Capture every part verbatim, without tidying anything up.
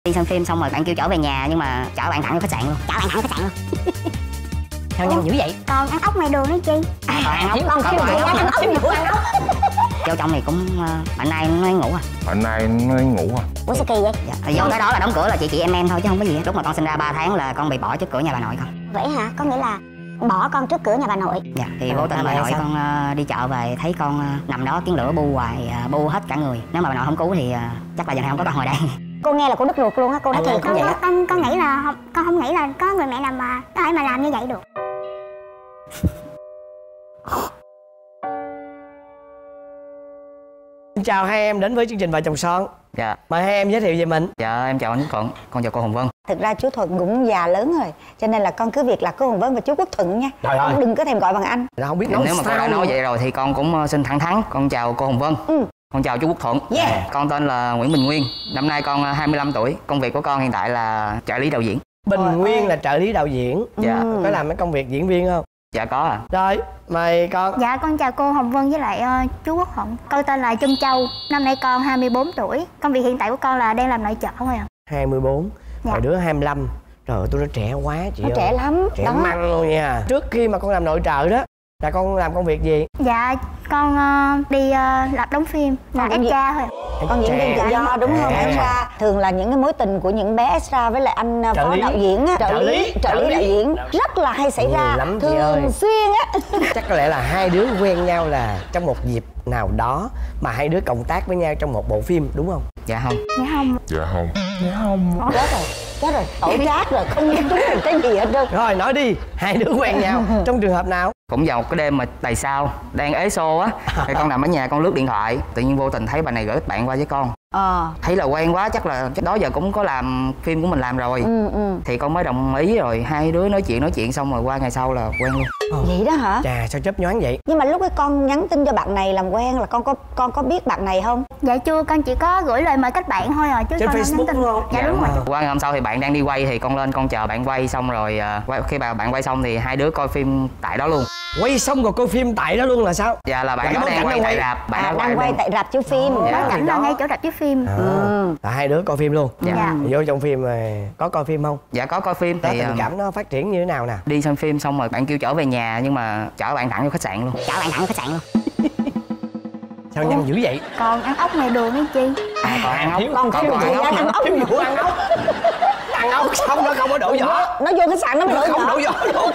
Đi xem phim xong rồi bạn kêu chở về nhà nhưng mà chở bạn thẳng vô khách sạn luôn. Chở bạn thẳng khách sạn luôn. Sao nhanh dữ vậy? Còn ăn ốc ngoài đường nữa chi. À, còn ăn ốc, con còn kêu ăn ốc, ăn ốc nhiều ăn ốc. Vô trong thì cũng bạn nay nó ngủ à. Bạn nay nó ngủ à. Ủa sao kỳ vậy? Dạ, vô tới đó là đóng cửa là chị chị em em thôi chứ không có gì hết. Lúc mà con sinh ra ba tháng là con bị bỏ trước cửa nhà bà nội con. Vậy hả? Có nghĩa là bỏ con trước cửa nhà bà nội. Dạ, thì vô tình bà nội con uh, đi chợ về thấy con uh, nằm đó tiếng lửa bu hoài, uh, bu hết cả người. Nếu mà bà nội không cứu thì uh, chắc là giờ này không có con hồi đây. Cô nghe là cô đứt ruột luôn á, cô nói thiệt con, vậy. con con nghĩ là không, con không nghĩ là có người mẹ nào mà có thể mà làm như vậy được. Xin chào hai em đến với chương trình Vợ Chồng Son. Dạ. Mời hai em giới thiệu về mình. Dạ, em chào anh Quốc Thuận, con chào cô Hồng Vân. Thực ra chú Thuận cũng già lớn rồi, cho nên là con cứ việc là cô Hồng Vân và chú Quốc Thuận nha. Trời ơi. Con đừng có thèm gọi bằng anh. Là không biết Thì nói nếu mà cô sao đã nói luôn. vậy rồi thì con cũng xin thẳng thắn. Con chào cô Hồng Vân. Ừ. Con chào chú Quốc Thuận. Yeah. Con tên là Nguyễn Bình Nguyên. Năm nay con hai mươi lăm tuổi. Công việc của con hiện tại là trợ lý đạo diễn. Bình Ôi Nguyên ơi. là trợ lý đạo diễn. Dạ. Ừ. Có làm mấy công việc diễn viên không? Dạ có à. Rồi, mời con. Dạ con chào cô Hồng Vân với lại uh, chú Quốc Thuận. Con tên là Trâm Châu. Năm nay con hai mươi bốn tuổi. Công việc hiện tại của con là đang làm nội trợ thôi ạ. hai mươi bốn. Dạ. Rồi đứa hai mươi lăm. Trời ơi, tôi nó trẻ quá chị Nó ơi. trẻ lắm. Trẻ Đó. măng luôn nha. Trước khi mà con làm nội trợ đó là con làm công việc gì? Dạ con uh, đi uh, lập đóng phim là Con cũng extra thôi. Con diễn viên tự do đúng không? À. Extra. Thường là những cái mối tình của những bé extra với lại anh Trợ phó lý. đạo diễn á, Trợ lý. trợ lý Trợ lý. đạo diễn rất là hay xảy Nhiều ra lắm chị ơi. thường xuyên á. Chắc có lẽ là hai đứa quen nhau là trong một dịp nào đó mà hai đứa cộng tác với nhau trong một bộ phim đúng không? Dạ không. Dạ không. Dạ không. Dạ không. Chết rồi, chết rồi, tội chát rồi, không trúng được cái gì hết trơn. Rồi nói đi, hai đứa quen nhau trong trường hợp nào? Cũng vào một cái đêm mà tại sao đang ế xô á thì con nằm ở nhà con lướt điện thoại, tự nhiên vô tình thấy bà này gửi bạn qua với con. Ờ. Thấy là quen quá, chắc là chắc đó giờ cũng có làm phim của mình làm rồi. Ừ ừ. Thì con mới đồng ý, rồi hai đứa nói chuyện nói chuyện xong rồi qua ngày sau là quen luôn. Vậy đó hả? Chà, sao chớp nhoáng vậy? Nhưng mà lúc cái con nhắn tin cho bạn này làm quen là con có con có biết bạn này không? Dạ chưa, con chỉ có gửi lời mời kết bạn thôi à chứ Trên con không Facebook nhắn tin. đúng không? Dạ, Dạ, đúng đúng rồi. rồi. Qua ngày hôm sau thì bạn đang đi quay thì con lên con chờ bạn quay xong rồi à, quay, khi bà bạn quay xong thì hai đứa coi phim tại đó luôn. Quay xong rồi coi phim tại đó luôn là sao? Dạ là bạn Là đó cái đang bối quay cảnh tại đang rạp, bạn À, đó đang quay luôn. tại rạp chiếu phim. Dạ. Bối cảnh là đó. ngay chỗ rạp chiếu phim. À, Ừ. là hai đứa coi phim luôn. Dạ. Vô trong phim rồi có coi phim không? Dạ có coi phim Đó, thì tình à, cảm nó phát triển như thế nào nè? đi xem phim xong rồi bạn kêu chở về nhà nhưng mà chở bạn thẳng vô khách sạn luôn. Chở bạn thẳng khách sạn luôn. Sao nhanh dữ vậy? Còn ăn ốc ngoài đường ấy chi. À, còn ăn ốc, Con còn không còn ăn ốc ăn nữa. ốc Thiếu vụ ăn ốc. Ăn ốc xong nó không có đổ vỏ. Nó vô khách sạn nó mới Nó đổ không vỏ. đổ vỏ luôn.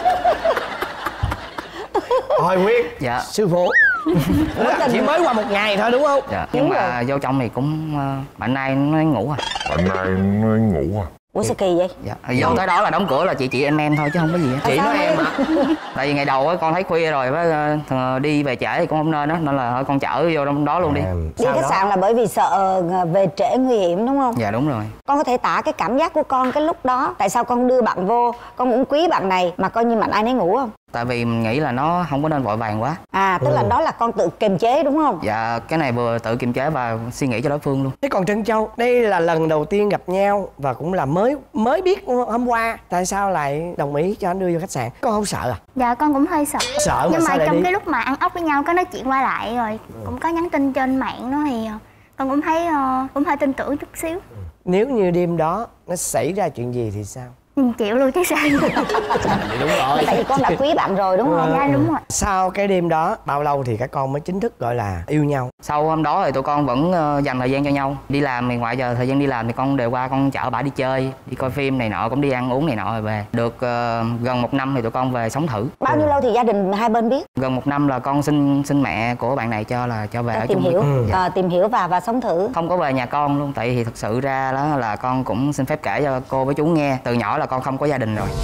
Thôi Nguyên. Dạ. Sư phụ. Chỉ mới qua một ngày thôi đúng không? Dạ. Nhưng mà vô trong thì cũng uh, bạn nay nó ngủ à. Bạn nay nó ngủ à. Ủa sao kỳ vậy? Dạ. Vô tới đó là đóng cửa là chị chị em em thôi chứ không có gì hết. Chị nói em hả? Tại vì ngày đầu á con thấy khuya rồi với uh, đi về trễ thì cũng không nên đó, nên là thôi con chở vô trong đó luôn đi. À, Đi sau khách đó- sạn là bởi vì sợ về trễ nguy hiểm đúng không? Dạ đúng rồi. Con có thể tả cái cảm giác của con cái lúc đó. Tại sao con đưa bạn vô, con cũng quý bạn này mà coi như mạnh ai nấy ngủ không? Tại vì mình nghĩ là nó không có nên vội vàng quá. À tức là đó là con tự kiềm chế đúng không? Dạ cái này vừa tự kiềm chế và suy nghĩ cho đối phương luôn. Thế còn Trân Châu, đây là lần đầu tiên gặp nhau và cũng là mới mới biết hôm qua. Tại sao lại đồng ý cho anh đưa vô khách sạn? Con không sợ à? Dạ con cũng hơi sợ. Sợ mà Nhưng mà sao lại trong đi? cái lúc mà ăn ốc với nhau có nói chuyện qua lại rồi cũng có nhắn tin trên mạng đó thì uh, con cũng thấy uh, cũng hơi tin tưởng chút xíu. Nếu như đêm đó nó xảy ra chuyện gì thì sao? Ừ, chịu luôn chứ sao. Đúng rồi. Tại vì con đã quý bạn rồi đúng không? Dạ đúng rồi. Sau cái đêm đó, bao lâu thì các con mới chính thức gọi là yêu nhau? Sau hôm đó thì tụi con vẫn uh, dành thời gian cho nhau. Đi làm thì ngoại giờ thời gian đi làm thì con đều qua con chở bả đi chơi, đi coi phim này nọ, cũng đi ăn uống này nọ rồi về. Được uh, gần một năm thì tụi con về sống thử. Bao nhiêu lâu thì gia đình hai bên biết? Gần một năm là con xin xin mẹ của bạn này cho là cho về Cho ở tìm chung. hiểu, Ừ. Dạ. à, tìm hiểu và và sống thử. Không có về nhà con luôn, tại vì thực sự ra đó là con cũng xin phép kể cho cô với chú nghe. Từ nhỏ là con không có gia đình rồi.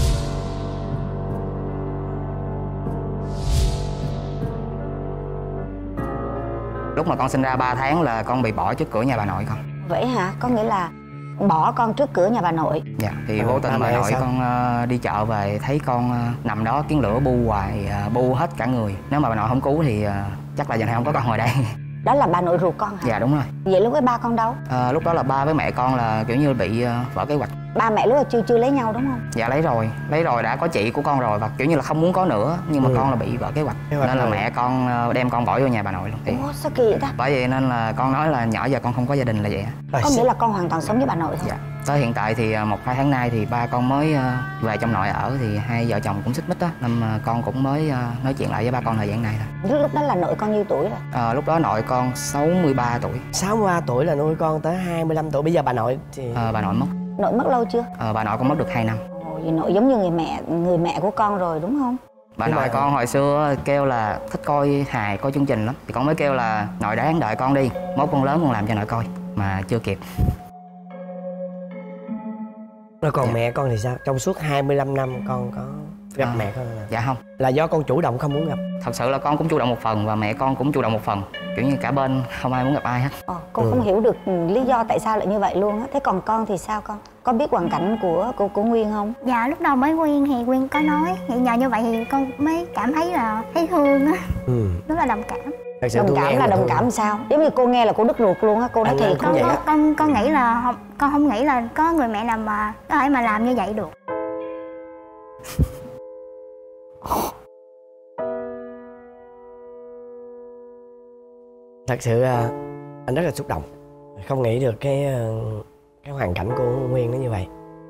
Lúc mà con sinh ra ba tháng là con bị bỏ trước cửa nhà bà nội con. Vậy hả? Có nghĩa là bỏ con trước cửa nhà bà nội. Dạ, thì À, vô ba tình bà mẹ nội sao? con uh, đi chợ về thấy con uh, nằm đó tiếng lửa bu hoài, uh, bu hết cả người. Nếu mà bà nội không cứu thì uh, chắc là giờ này không có con hồi đây. Đó là bà nội ruột con hả? Dạ đúng rồi. Vậy lúc ấy ba con đâu? Uh, lúc đó là ba với mẹ con là kiểu như bị uh, vỡ kế hoạch. Ba mẹ lúc là chưa chưa lấy nhau đúng không? Dạ lấy rồi, lấy rồi đã có chị của con rồi và kiểu như là không muốn có nữa, nhưng mà Ừ. con là bị vỡ kế hoạch, Kế hoạch nên là rồi. mẹ con ờ, đem con bỏ vô nhà bà nội luôn. Thì Ủa sao kỳ vậy ta? bởi vậy nên là con nói là nhỏ giờ con không có gia đình là vậy á. Rồi, Có nghĩa là con hoàn toàn sống với bà nội thôi. Dạ. Tới hiện tại thì ờ, một hai tháng nay thì ba con mới ờ, về trong nội ở, thì hai vợ chồng cũng xích mích á, nên mà con cũng mới ờ, nói chuyện lại với ba con thời gian này thôi. Lúc lúc đó là nội con nhiêu tuổi rồi? Ờ, lúc đó nội con sáu mươi ba tuổi, sáu mươi ba tuổi là nuôi con tới hai mươi lăm tuổi. Bây giờ bà nội thì ờ, bà nội mất. Nội mất lâu chưa? Ờ, bà nội con mất được hai năm. Ồ, vậy nội giống như người mẹ người mẹ của con rồi đúng không? Bà Nhưng nội mà- con hồi xưa kêu là thích coi hài, coi chương trình lắm, thì con mới kêu là nội đáng đợi con đi, mốt con lớn con làm cho nội coi, mà chưa kịp. rồi còn Dạ. mẹ con thì sao? Trong suốt hai mươi lăm năm con có gặp À. mẹ con nào? Dạ không, Là do con chủ động không muốn gặp. thật sự là con cũng chủ động một phần và mẹ con cũng chủ động một phần, kiểu như cả bên không ai muốn gặp ai hết. Ồ, con Ừ. không hiểu được lý do tại sao lại như vậy luôn á. Thế còn con thì sao con? Con biết hoàn cảnh của của, của Nguyên không? Dạ lúc đầu mới Nguyên thì Nguyên có nói, thì nhờ như vậy thì con mới cảm thấy là thấy thương á, Ừ. rất là đồng cảm. Thật sự Đồng tôi nghe cảm em là đồng thương. cảm sao? Giống như cô nghe là cô đứt ruột luôn á, cô nói Anh- thiệt. anh cũng Con vậy con, á. con con nghĩ là không, con không nghĩ là có người mẹ nào mà có thể mà làm như vậy được. Thật sự à, anh rất là xúc động. Không nghĩ được cái ờ, cái hoàn cảnh của Nguyên nó như vậy.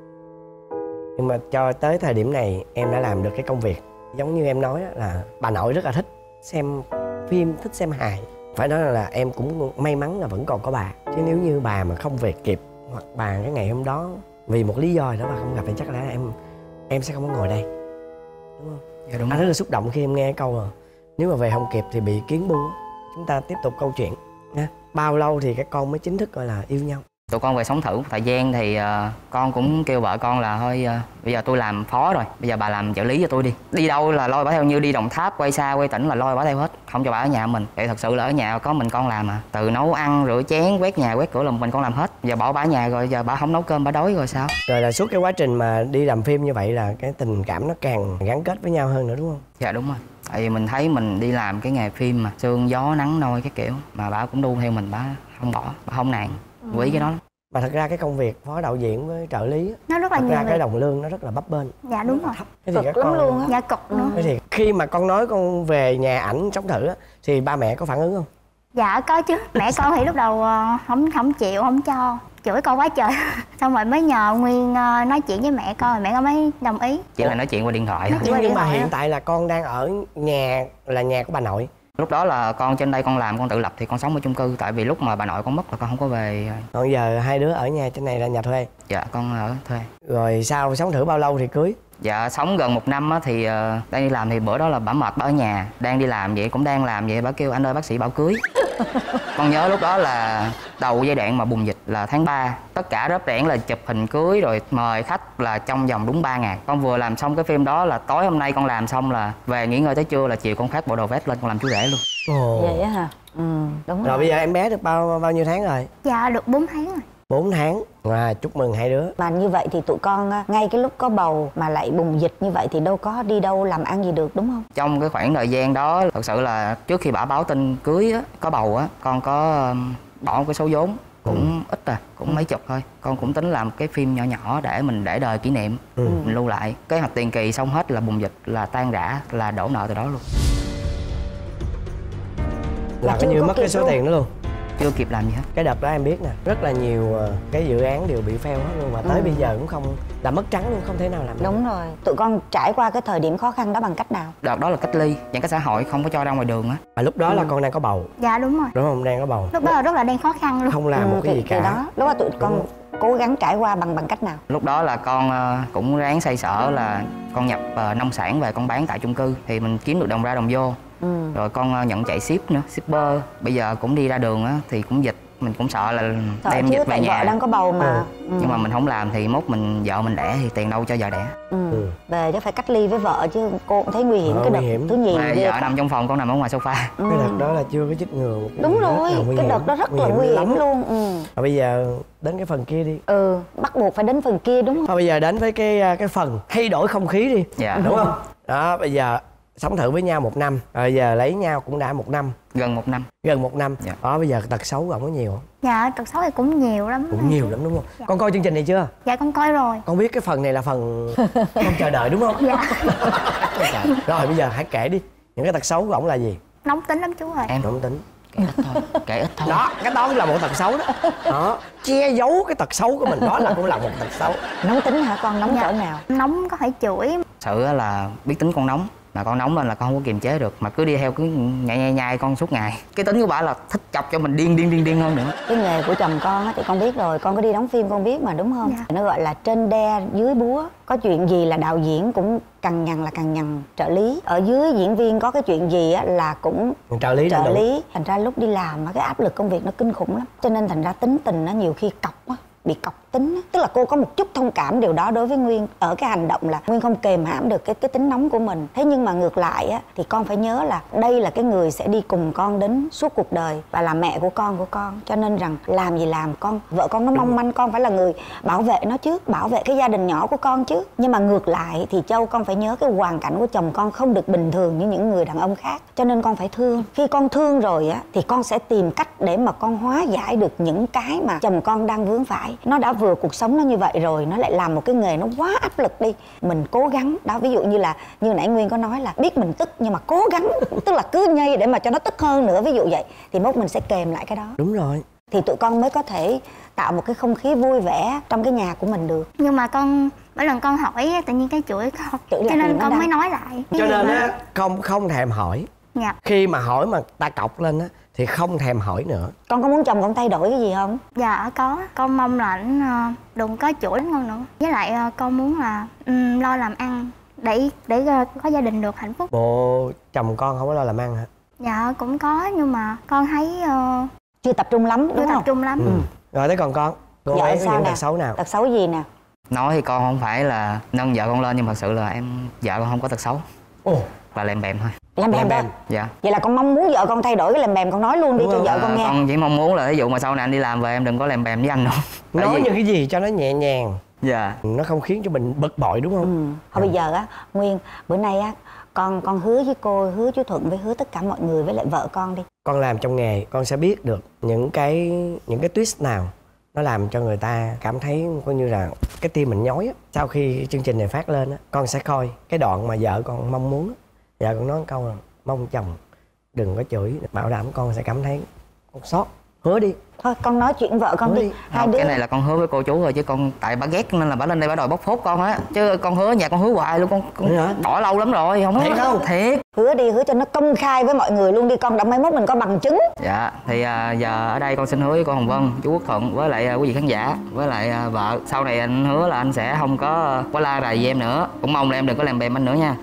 Nhưng mà cho tới thời điểm này em đã làm được cái công việc giống như em nói á, là bà nội rất là thích xem phim, thích xem hài. Phải nói là em cũng may mắn là vẫn còn có bà. Chứ nếu như bà mà không về kịp, hoặc bà cái ngày hôm đó vì một lý do gì đó bà không gặp thì chắc là em em sẽ không có ngồi đây, đúng không? Dạ đúng. Anh rất là xúc động khi em nghe câu là nếu mà về không kịp thì bị kiến bu á. Chúng ta tiếp tục câu chuyện nha. Bao lâu thì các con mới chính thức gọi là yêu nhau? Tụi con về sống thử một thời gian thì ờ, con cũng kêu vợ con là thôi ờ, bây giờ tôi làm phó rồi, bây giờ bà làm trợ lý cho tôi đi. Đi đâu là lôi bà theo, như đi Đồng Tháp, quay xa, quay tỉnh là lôi bà theo hết, không cho bà ở nhà mình. Vậy thật sự là ở nhà có mình con làm mà. Từ nấu ăn, rửa chén, quét nhà, quét cửa là mình con làm hết. Giờ bỏ bà ở nhà rồi, giờ bà không nấu cơm, bà đói rồi sao? Rồi là suốt cái quá trình mà đi làm phim như vậy là cái tình cảm nó càng gắn kết với nhau hơn nữa đúng không? Dạ đúng rồi. Tại vì mình thấy mình đi làm cái nghề phim mà sương gió nắng nôi cái kiểu, mà bà cũng đu theo mình, bà không bỏ, bà không nản, quý cái đó lắm. Mà thật ra cái công việc phó đạo diễn với trợ lý á, Nó rất là thật nhiều ra cái việc. đồng lương nó rất là bấp bênh. Dạ đúng rồi. Thế thì Cực các lắm con luôn á. Dạ cực nữa. Thế thì khi mà con nói con về nhà ảnh sống thử á, thì ba mẹ có phản ứng không? Dạ có chứ. Mẹ con thì lúc đầu ờ, không không chịu, không cho, chửi con quá trời. Xong rồi mới nhờ Nguyên ờ, nói chuyện với mẹ con, rồi mẹ con mới đồng ý. Chỉ là nói chuyện qua điện thoại thôi. Nói chuyện qua Nhưng điện mà thoại hiện á. tại là con đang ở nhà, là nhà của bà nội. Lúc đó là con trên đây con làm, con tự lập thì con sống ở chung cư. Tại vì lúc mà bà nội con mất là con không có về. Còn giờ hai đứa ở nhà trên này là nhà thuê. Dạ con ở thuê. Rồi sau sống thử bao lâu thì cưới? Dạ sống gần một năm á, thì ờ, đang đi làm thì bữa đó là bà mệt, bà ở nhà đang đi làm vậy, cũng đang làm vậy, bà kêu anh ơi bác sĩ bảo cưới. Con nhớ lúc đó là đầu giai đoạn mà bùng dịch là tháng ba, tất cả rớp rẻn là chụp hình cưới rồi mời khách là trong vòng đúng ba ngày. Con vừa làm xong cái phim đó là tối hôm nay con làm xong là về nghỉ ngơi tới trưa là chiều con phát bộ đồ vest lên con làm chú rể luôn. Ồ. Vậy á hả? Ừ, đúng Rồi rồi. bây giờ em bé được bao bao nhiêu tháng rồi? Dạ được bốn tháng rồi. bốn tháng. À, chúc mừng hai đứa. Mà như vậy thì tụi con á, ngay cái lúc có bầu mà lại bùng dịch như vậy thì đâu có đi đâu làm ăn gì được đúng không? Trong cái khoảng thời gian đó thật sự là trước khi bà báo tin cưới á, có bầu á, con có um, bỏ một cái số vốn cũng ít à, cũng mấy chục thôi. Con cũng tính làm cái phim nhỏ nhỏ để mình để đời kỷ niệm, Ừ. mình lưu lại. Kế hoạch tiền kỳ xong hết là bùng dịch, là tan rã, là đổ nợ từ đó luôn. Là Mà coi chưa như có mất cái kịp số luôn. tiền đó luôn. Chưa kịp làm gì hết. Cái đợt đó em biết nè, rất là nhiều ờ, cái dự án đều bị fail hết luôn. Mà tới Ừ. bây giờ cũng không, là mất trắng luôn, không thể nào làm được. Đúng rồi. Tụi con trải qua cái thời điểm khó khăn đó bằng cách nào? Đợt đó là cách ly, giãn cách xã hội, không có cho ra ngoài đường á. Mà lúc đó là Ừ. con đang có bầu, Dạ đúng rồi. đúng không? Đang có bầu. Lúc đó là rất là đang khó khăn luôn. Không làm một Ừ, cái thì, gì thì cả. đó, lúc đó tụi con không? cố gắng trải qua bằng bằng cách nào? Lúc đó là con ờ, cũng ráng xoay sở là con nhập ờ, nông sản về con bán tại chung cư, thì mình kiếm được đồng ra đồng vô. Ừ. Rồi con ờ, nhận chạy ship nữa, shipper. Bây giờ cũng đi ra đường á thì cũng dịch, mình cũng sợ là Sợ đem chứ, dịch về tại nhà. vợ đang có bầu mà. Ừ. Ừ. Nhưng mà mình không làm thì mốt mình vợ mình đẻ thì tiền đâu cho vợ đẻ. Ừ. Ừ. Về chứ phải cách ly với vợ chứ cô cũng thấy nguy hiểm. Ờ, Cái nguy đợt hiểm. thứ nhì Mà ghê vợ quá. nằm trong phòng, con nằm ở ngoài sofa. Ừ. Cái đợt đó là chưa có chích ngừa. Đúng Rất rồi, là nguy cái hiểm. đợt đó rất là nguy hiểm lắm. luôn. Ừ. Và bây giờ đến cái phần kia đi. Ừ, bắt buộc phải đến phần kia đúng không? Thôi bây giờ đến với cái cái phần thay đổi không khí đi. Dạ. Đúng không? Đó, bây giờ sống thử với nhau một năm, rồi giờ lấy nhau cũng đã một năm. Gần một năm. Gần một năm. Dạ. Đó, bây giờ tật xấu của ổng có nhiều không? Dạ tật xấu thì cũng nhiều lắm. Cũng nhiều lắm đúng không? Dạ. Con coi chương trình này chưa? Dạ con coi rồi. Con biết cái phần này là phần không chờ đợi đúng không? Dạ. Rồi bây giờ hãy kể đi, những cái tật xấu của ổng là gì? Nóng tính lắm chú ơi. Em Nóng tính. kể ít thôi, kể ít thôi. Đó, cái đó cũng là một tật xấu đó. Đó, che giấu cái tật xấu của mình, đó là cũng là một tật xấu. Nóng tính hả con? Nóng Dạ. cỡ nào? Nóng có thể chửi. Sự á là biết tính con nóng, mà con nóng lên là con không có kiềm chế được, mà cứ đi theo cứ nhai nhai nhai con suốt ngày. Cái tính của bà là thích chọc cho mình điên điên điên điên hơn nữa. Cái nghề của chồng con á thì con biết rồi, con có đi đóng phim con biết mà đúng không? Dạ. Nó gọi là trên đe dưới búa. Có chuyện gì là đạo diễn cũng cằn nhằn là cằn nhằn trợ lý. Ở dưới diễn viên có cái chuyện gì á là cũng Trợ lý trợ đủ. lý. Thành ra lúc đi làm á cái áp lực công việc nó kinh khủng lắm. Cho nên thành ra tính tình nó nhiều khi cọc á, bị cọc tính á. Tức là cô có một chút thông cảm điều đó đối với Nguyên ở cái hành động là Nguyên không kềm hãm được cái cái tính nóng của mình. Thế nhưng mà ngược lại á thì con phải nhớ là đây là cái người sẽ đi cùng con đến suốt cuộc đời và là mẹ của con của con. Cho nên rằng làm gì làm con, vợ con nó mong manh, con phải là người bảo vệ nó trước, bảo vệ cái gia đình nhỏ của con trước. Nhưng mà ngược lại thì Châu con phải nhớ cái hoàn cảnh của chồng con không được bình thường như những người đàn ông khác. Cho nên con phải thương. Khi con thương rồi á thì con sẽ tìm cách để mà con hóa giải được những cái mà chồng con đang vướng phải. Nó đã vừa cuộc sống nó như vậy rồi, nó lại làm một cái nghề nó quá áp lực đi. Mình cố gắng đó, ví dụ như là như nãy Nguyên có nói là biết mình tức nhưng mà cố gắng tức là cứ nhây để mà cho nó tức hơn nữa, ví dụ vậy thì mốt mình sẽ kềm lại cái đó. Đúng rồi. Thì tụi con mới có thể tạo một cái không khí vui vẻ trong cái nhà của mình được. Nhưng mà con mỗi lần con hỏi tự nhiên cái chửi con, Chửi cho lại nên nó con đau. mới nói lại. Cho nên á không không thèm hỏi. Dạ. Khi mà hỏi mà ta cọc lên á thì không thèm hỏi nữa. Con có muốn chồng con thay đổi cái gì không? Dạ có, con mong là ảnh ờ, đừng có chửi con nữa. Với lại ờ, con muốn là ừm, lo làm ăn để để ờ, có gia đình được hạnh phúc. Bộ chồng con không có lo làm ăn hả? Dạ cũng có nhưng mà con thấy ờ, Chưa tập trung lắm chưa đúng tập không? trung lắm. Ừ. Rồi thế còn con? Cô Vợ ấy có sao những nè? tật xấu nào? Tật xấu gì nè? Nói thì con không phải là nâng vợ con lên, nhưng mà thật sự là em vợ con không có tật xấu, Ồ, là lèm bèm thôi. Làm bèm Lèm thôi. bèm. Dạ. Vậy là con mong muốn vợ con thay đổi cái làm bèm, con nói luôn đi Đúng cho không? vợ con Ờ, nghe. con chỉ mong muốn là ví dụ mà sau này anh đi làm về em đừng có lèm bèm với anh nữa. Tại nói vì- những cái gì cho nó nhẹ nhàng, Dạ. nó không khiến cho mình bực bội đúng không? Ừ. Thôi bây giờ á, Nguyên, bữa nay á, con con hứa với cô, hứa chú Thuận với hứa tất cả mọi người với lại vợ con đi. Con làm trong nghề, con sẽ biết được những cái những cái twist nào nó làm cho người ta cảm thấy coi như là cái tim mình nhói á. Sau khi chương trình này phát lên á, con sẽ coi cái đoạn mà vợ con mong muốn á. Vợ con nói một câu là mong chồng đừng có chửi, bảo đảm con sẽ cảm thấy con sót. Hứa đi. Thôi con nói chuyện vợ con Hứa đi. đi. Hai Không, đứa. cái này là con hứa với cô chú rồi, chứ con tại bà ghét nên là bà lên đây bà đòi bóc phốt con á, chứ con hứa nhà con hứa hoài luôn, con, con Vậy hả? bỏ lâu lắm rồi không. Thiệt không? Thiệt. Hứa đi, hứa cho nó công khai với mọi người luôn đi con, đặng mai mốt mình có bằng chứng. Dạ thì à, giờ ở đây con xin hứa với cô Hồng Vân, chú Quốc Thuận với lại à, quý vị khán giả với lại à, vợ, sau này anh hứa là anh sẽ không có có la rầy với em nữa, cũng mong là em đừng có làm bèm anh nữa nha.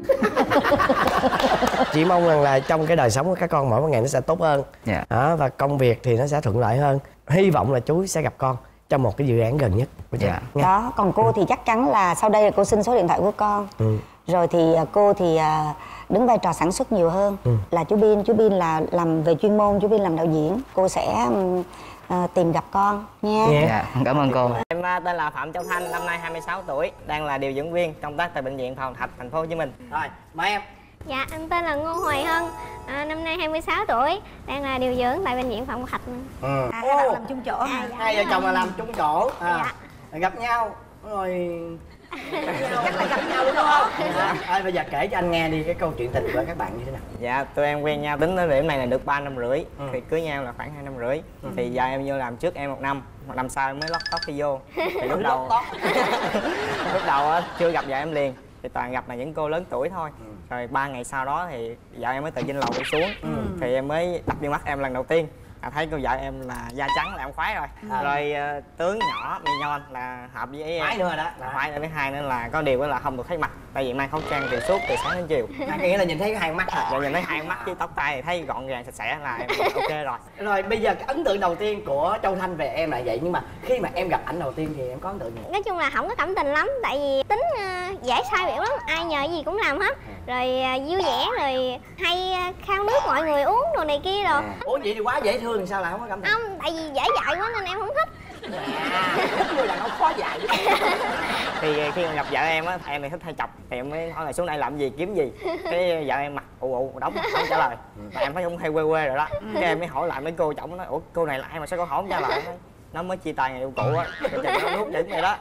Chỉ mong rằng là trong cái đời sống của các con mỗi ngày nó sẽ tốt hơn. Dạ. Đó, và công việc thì nó sẽ thuận lợi hơn. Hy vọng là chú sẽ gặp con trong một cái dự án gần nhất của chú. Dạ. Nha. Đó, còn cô thì chắc chắn là sau đây là cô xin số điện thoại của con. Ừ. Rồi thì à, cô thì à, đứng vai trò sản xuất nhiều hơn. Ừ. Là chú Bin, chú Bin là làm về chuyên môn, chú Bin làm đạo diễn. Cô sẽ ừm, à, tìm gặp con nha. Nha. Dạ cảm ơn cô. Em à, tên là Phạm Châu Thanh, năm nay hai mươi sáu tuổi, đang là điều dưỡng viên công tác tại bệnh viện Phạm Ngọc Thạch, thành phố Hồ Chí Minh. Rồi, mời em. Dạ, em tên là Ngô Hoài Hân, à, năm nay hai mươi sáu tuổi, đang là điều dưỡng tại bệnh viện Phạm Ngọc Thạch. Ừ. À, hai bạn làm chung chỗ hả? Hai vợ chồng là làm chung chỗ. À, Dạ. gặp nhau rồi chắc là gặp nhau đúng không? Dạ. Thôi bây giờ kể cho anh nghe đi cái câu chuyện tình của các bạn như thế nào. Dạ, tụi em quen nhau tính tới điểm này là được ba năm rưỡi, Ừ. thì cưới nhau là khoảng hai năm rưỡi. Ừ. Thì giờ em vô làm trước em một năm, một năm sau em mới lót tót đi vô. Thì lúc đầu lúc đầu á, chưa gặp vợ em liền, thì toàn gặp là những cô lớn tuổi thôi. Ừ. Rồi ba ngày sau đó thì vợ em mới từ trên lầu đi xuống, Ừ. thì em mới đập vô mắt em lần đầu tiên. À, thấy cô vợ em là da trắng là em khoái rồi. À. Rồi ờ, tướng nhỏ mì nhon là hợp với em. Khoái nữa rồi đó. Là khoái nữa. Thứ hai nữa là có điều đó là không được thấy mặt, tại vì mang khẩu trang từ suốt từ sáng đến chiều. À, nghĩa là nhìn thấy hai mắt hả? Giờ nhìn thấy hai mắt với tóc tai thì thấy gọn gàng sạch sẽ là em ok rồi. Rồi bây giờ cái ấn tượng đầu tiên của Châu Thanh về em là vậy, nhưng mà khi mà em gặp ảnh đầu tiên thì em có ấn tượng gì? Nói chung là không có cảm tình lắm, tại vì tính uh, dễ sai biểu lắm, ai nhờ gì cũng làm hết. Rồi uh, vui vẻ, rồi hay uh, khao nước mọi người uống đồ này kia rồi. À. Ủa vậy thì quá dễ thương, sao lại không có cảm tình? Không, tại vì dễ dạy quá nên em không thích. À, thích người đàn ông quá dại. Thì khi mà gặp vợ em á, em thì thích hay chọc, thì em mới hỏi là xuống đây làm gì, kiếm gì. Cái vợ em mặt ụ ụ đóng không trả lời. Và em thấy cũng hay quê quê rồi đó. Cái em mới hỏi lại mấy cô chồng, nói ủa cô này là ai mà sao cô hỏi không trả lời. Nó mới chia tay người yêu cũ á, rồi nó nuốt đỉnh vậy đó.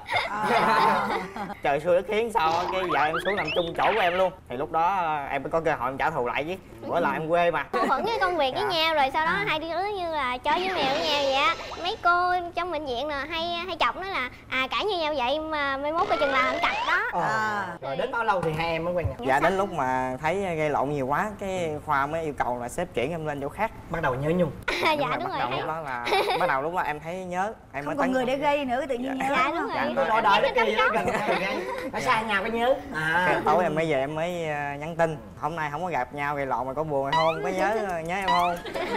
Trời xui đất khiến sao á, cái vợ em xuống nằm chung chỗ của em luôn. Thì lúc đó em mới có cơ hội em trả thù lại chứ. Bữa là em quê mà. Mâu thuẫn với công việc với nhau, rồi sau đó hai đứa như là chó với mèo với nhau vậy á. Mấy cô trong bệnh viện là hay hay chọc nói là à cãi như nhau vậy mà mai mốt coi chừng là ăn cặp đó. À, rồi đến bao lâu thì hai em mới quen nhau? Dạ đến lúc mà thấy gây lộn nhiều quá, cái khoa mới yêu cầu là sếp chuyển em lên chỗ khác. Bắt đầu nhớ nhung. Dạ đúng đúng rồi. rồi. Bắt đầu lúc đó là bắt đầu lúc đó em thấy nhớ, em Không mới còn người để gây nữa tự nhiên nhớ. Dạ đúng rồi. Tôi đòi đòi nó kỳ đó, gần ngay. Nó xa nhau cái nhớ. À. Cái tối em mới về em mới uh, nhắn tin. Hôm nay không có gặp nhau gây lộn mà có buồn hay không? Có nhớ nhớ em không?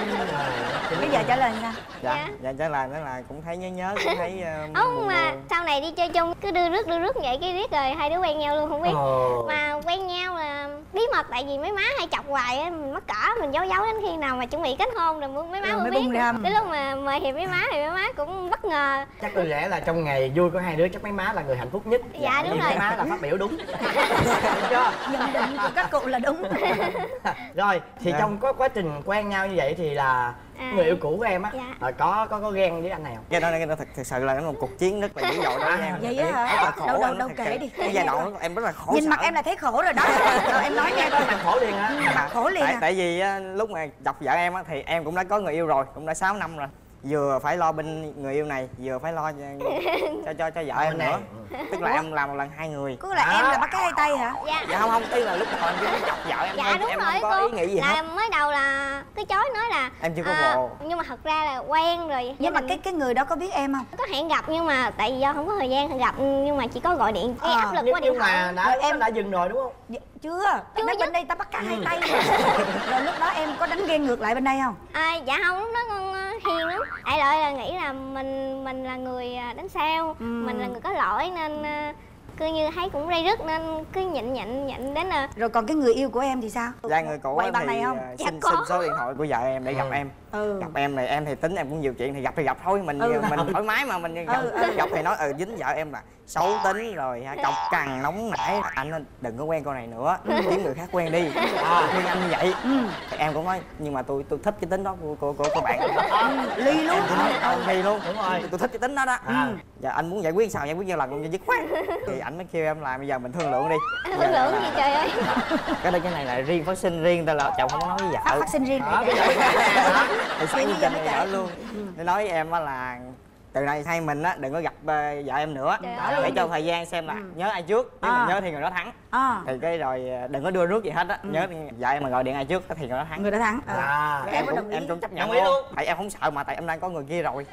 Thì bây giờ trả lời sao? Dạ, Dạ. dạ trả lời đó là cũng thấy nhớ nhớ, cũng thấy uh, Ông buồn mà buồn. sau này đi chơi chung cứ đưa rước đưa rước vậy cái riết rồi hai đứa quen nhau luôn không biết. Ồ. Mà quen nhau là bí mật, tại vì mấy má hay chọc hoài á, mình mắc cỡ mình giấu giấu đến khi nào mà chuẩn bị kết hôn rồi mấy má Rồi mới mới biết. bung ra. Đến lúc mà mời hiệp mấy má thì mấy má cũng bất ngờ. Chắc tôi lẽ là trong ngày vui của hai đứa chắc mấy má là người hạnh phúc nhất. Dạ, đúng Vì rồi. mấy má là phát biểu đúng. Đúng chưa? Nhận định của các cụ là đúng. Rồi thì Dạ. trong quá, quá trình quen nhau như vậy thì là À. người yêu cũ của em á, Dạ. ờ, có có có ghen với anh này không? Cái đó cái đó thật, thật sự là nó một cuộc chiến rất là dữ dội đối với em. Vậy á hả? Rất là khổ, Đâu, đâu, em đâu thật kể sự. đi. Cái giai đoạn đó em rất là khổ Nhìn sở. mặt em là thấy khổ rồi đó. Rồi em nói nghe coi. Mặt khổ liền hả? Mặt khổ liền tại, à. tại vì á, lúc mà chọc vợ em á, thì em cũng đã có người yêu rồi, cũng đã sáu năm rồi. Vừa phải lo bên người yêu này, vừa phải lo cho cho cho, cho vợ em nữa. Tức là em làm một lần hai người. Có là em là bắt cái hai tay hả? Dạ. Dạ không không, ý là lúc mà em chỉ chọc vợ em Dạ thôi, đúng em rồi không có cô. ý nghĩ gì Là hết. mới đầu là cái chối nói là Em chưa có à, bồ. nhưng mà thật ra là quen rồi. Nhưng mà mình cái cái người đó có biết em không? có hẹn gặp nhưng mà tại vì do không có thời gian gặp nhưng mà chỉ có gọi điện cái Ờ, áp lực Nhưng, qua điện nhưng mà thoại. đã Rồi em em- đã dừng rồi đúng không? Dạ, chưa. Chưa Nói chứ. bên đây ta bắt cả hai tay rồi. Rồi lúc đó em có đánh ghen ngược lại bên đây không? À, dạ không, lúc đó con ờ, hiền lắm. Đại loại là nghĩ là mình mình là người ờ, đánh sao, Ừ. mình là người có lỗi nên ờ, cứ như thấy cũng ray rứt nên cứ nhịn nhịn nhịn đến là Rồi còn cái người yêu của em thì sao? Dạ người cũ Quay á bằng thì này không? ờ, Dạ xin có. xin số điện thoại của vợ em để gặp em. Ừ. Gặp em này em thì tính em cũng nhiều chuyện thì gặp thì gặp thôi, mình Ừ. mình thoải mái mà mình gặp, Ừ, ừ. gặp thì nói ừ dính vợ em là xấu tính rồi ha, cọc cằn nóng nảy, anh ơi, đừng có quen con này nữa, kiếm người khác quen đi. À, khuyên anh như vậy. Thì em cũng nói nhưng mà tôi tôi thích cái tính đó của của của, của bạn. Ly luôn. Em cũng nói ờ, đi luôn. Đúng rồi. Tôi thích cái tính đó đó. À. Dạ anh muốn giải quyết sao giải quyết như lần luôn cho dứt khoát. Thì anh mới kêu em là bây giờ mình thương lượng đi. thương lượng gì trời ơi. Cái đây cái này là riêng phát sinh riêng, ta là chồng không có nói với vợ. Phát, phát sinh riêng. Đó, bây giờ đó. Thì Vậy sáng như chương giờ trình mới này kể. vợ luôn. Nó nói với em á là từ nay hai mình á đừng có gặp ờ, vợ em nữa, Trời ơi. để cho thời gian xem là nhớ ai trước, nếu À. mình nhớ thì người đó thắng. À, Thì cái rồi ờ, đừng có đưa rước gì hết á, nhớ vợ em mà gọi điện ai trước thì người đó thắng. người đã thắng. Ừ. À. Em Em có cũng đồng ý? em cũng chấp nhận Đồng ý luôn. Tại em không sợ mà tại em đang có người kia rồi.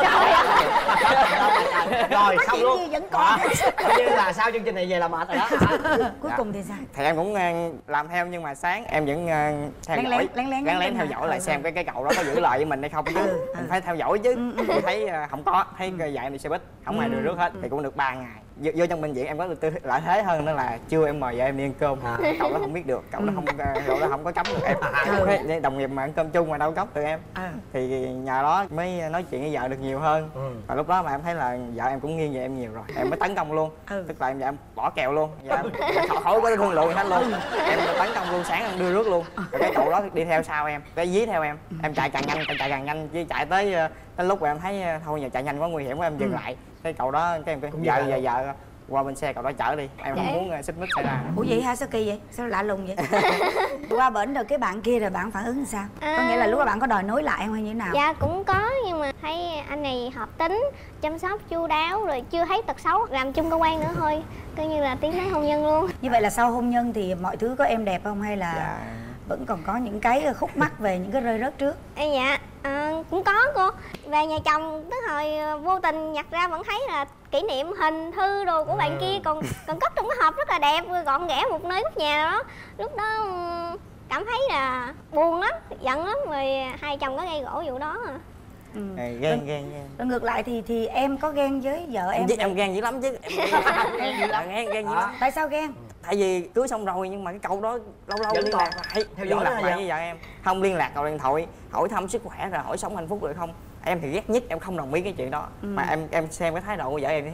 Rồi Có xong chuyện luôn. gì vẫn còn. Đó. Coi như là sau chương trình này về là mệt rồi đó. Cuối Dạ. cùng thì sao? Thì em cũng ờ, làm theo nhưng mà sáng em vẫn ờ, theo Lén dõi, lén, lén lén lén nhắn lén tin theo hả? dõi lại Ừ, xem ừ. cái cái cậu đó có giữ lời với mình hay không chứ. Mình phải theo dõi chứ. Thì thấy ờ, không có, thấy vợ em đi xe buýt, không ai đưa rước hết, thì cũng được ba ngày. Vô, vô trong bệnh viện em có được tư lợi thế hơn đó là chưa em mời vợ em đi ăn cơm. À. Cậu đó không biết được, cậu đó không ờ, cậu đó không có cấm được em. Ừ. Thế đồng nghiệp mà ăn cơm chung mà đâu có cấm được em. À. Thì nhờ đó mới nói chuyện với vợ được nhiều hơn. Ừ. Và lúc đó mà em thấy là vợ em cũng nghiêng về em nhiều rồi, em mới tấn công luôn. Ừ. Tức là em vợ em bỏ kèo luôn, dạ em khỏi khỏi có thương lượng gì hết luôn. Em tấn công luôn, sáng em đưa rước luôn. Rồi cái cậu đó đi theo sau em, cái dí theo em, em chạy càng nhanh chạy càng nhanh chứ chạy tới ờ, tới lúc mà em thấy ờ, thôi giờ chạy nhanh quá nguy hiểm quá em dừng lại. Cái cậu đó cái em kêu Cũng vợ dừng vợ lại. vợ qua bên xe cậu đó chở đi, em không Vậy? muốn ờ, xích mích xảy ra. Ủa vậy hả? Sao kỳ vậy? Sao lạ lùng vậy? Qua bển rồi cái bạn kia rồi bạn phản ứng sao? Có À. nghĩa là lúc đó bạn có đòi nối lại không hay như thế nào? Dạ cũng có nhưng mà thấy anh này hợp tính, chăm sóc chu đáo rồi chưa thấy tật xấu làm chung cơ quan nữa thôi, coi như là tiến tới hôn nhân luôn. Như vậy là sau hôn nhân thì mọi thứ có êm đẹp không hay là Dạ. vẫn còn có những cái khúc mắc về những cái rơi rớt trước? À, dạ à, cũng có cô. Về nhà chồng tới hồi ờ, vô tình nhặt ra vẫn thấy là kỷ niệm hình thư đồ của bạn kia còn còn cất trong cái hộp rất là đẹp gọn ghẽ một nơi góc nhà đó. Lúc đó ừm, cảm thấy là buồn lắm, giận lắm, rồi hai chồng có gây gổ vụ đó à. Ừ. Ờ, ghen ghen ghen. Rồi ngược lại thì thì em có ghen với vợ em? Em em, em ghen dữ lắm chứ. Em ghen dữ lắm, ghen ghen dữ lắm. Tại sao ghen? Tại vì cưới xong rồi nhưng mà cái cậu đó lâu lâu Vẫn liên còn lạc lại theo liên dõi lạc nó lại hả? với vợ em, không liên lạc gọi điện thoại hỏi thăm sức khỏe rồi hỏi sống hạnh phúc được không. Em thì ghét nhất, em không đồng ý cái chuyện đó. Mà em em xem cái thái độ của vợ em như thế nào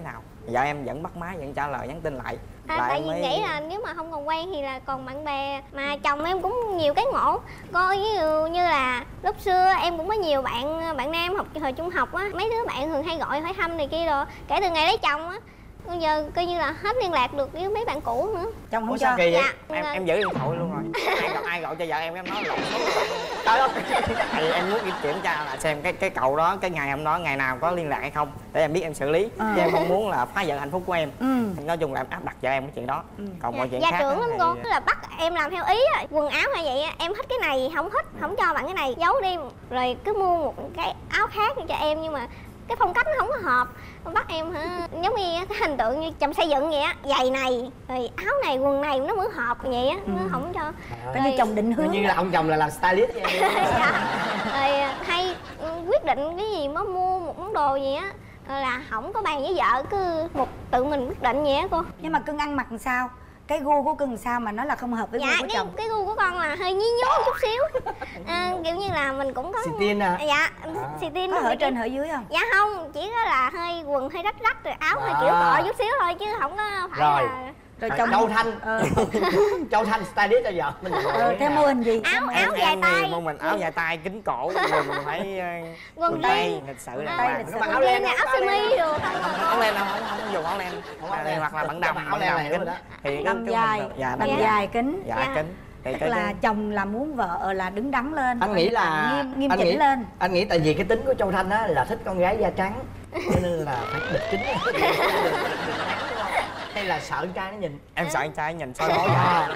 vợ em vẫn bắt máy, vẫn trả lời nhắn tin lại. À, tại vì mới... nghĩ là nếu mà không còn quen thì là còn bạn bè. Mà chồng em cũng nhiều cái ngộ. Có ví dụ như là lúc xưa em cũng có nhiều bạn bạn nam học thời trung học á, mấy đứa bạn thường hay gọi hỏi thăm này kia rồi. Kể từ ngày lấy chồng á, bây giờ coi như là hết liên lạc được với mấy bạn cũ nữa. Chồng không Ủa, cho. sao kỳ vậy? Dạ. Em em giữ điện thoại luôn rồi. ai gọi ai gọi cho vợ em em nói lộn số trời ơi. Thì em muốn kiểm tra là xem cái cái cậu đó cái ngày hôm đó ngày nào có liên lạc hay không để em biết em xử lý. À. Chứ em không muốn là phá vỡ hạnh phúc của em. Ừ. Nói chung là em áp đặt vợ em cái chuyện đó. Ừ. Còn Dạ, mọi chuyện gia khác trưởng lắm thì... cô, tức là bắt em làm theo ý á. Quần áo hay vậy á, em thích cái này không thích, không cho bạn cái này, giấu đi. Rồi cứ mua một cái áo khác cho em nhưng mà cái phong cách nó không có hợp. Bắt em hả, giống như cái hình tượng như chồng xây dựng vậy á, giày này rồi áo này quần này nó mới hợp vậy á. Ừ. Nó không cho. Coi như chồng định hướng. như là ông chồng là làm stylist với em. Dạ. Rồi hay quyết định cái gì mới mua một món đồ gì á là không có bàn với vợ, cứ một tự mình quyết định vậy á cô. Nhưng mà cưng ăn mặc làm sao? Cái gu của cưng làm sao mà nó là không hợp với Dạ, gu của cái, chồng? cái gu của con là hơi nhí nhố chút xíu. À, kiểu như là mình cũng có Xì tin à? Dạ, xì tin. Có hở trên hở dưới không? Dạ không, chỉ có là hơi quần hơi rách rách rồi áo hơi À. kiểu cọ chút xíu thôi chứ không có phải Rồi. là Rồi chồng Châu Thanh. Ờ. Châu Thanh stylist cho vợ mình. Ờ, theo mô hình gì? áo Em, áo dài em thì tay, môn mình áo dài tay kính cổ rồi mình phải quần quần tây jean, lịch sự là Tay hoàng. lịch sự. Áo quần len jean, không? áo sơ mi rồi Không, không, áo len không, không, không dùng áo len. Không áo À, len. hoặc là bạn đầm, Áo bạn len đầm này kính. luôn đó. Thì Đầm cái- dài, dạ, đầm đầm dài kính. dạ Dạ. kính. Thì Tức cái là chồng là muốn vợ là đứng đắn lên. Anh nghĩ là nghiêm, nghiêm anh chỉnh nghĩ, lên. Anh nghĩ tại vì cái tính của Châu Thanh á là thích con gái da trắng cho nên là phải bịt kính. Hay là sợ con trai nó nhìn. em sợ anh trai nhìn soi mói. À.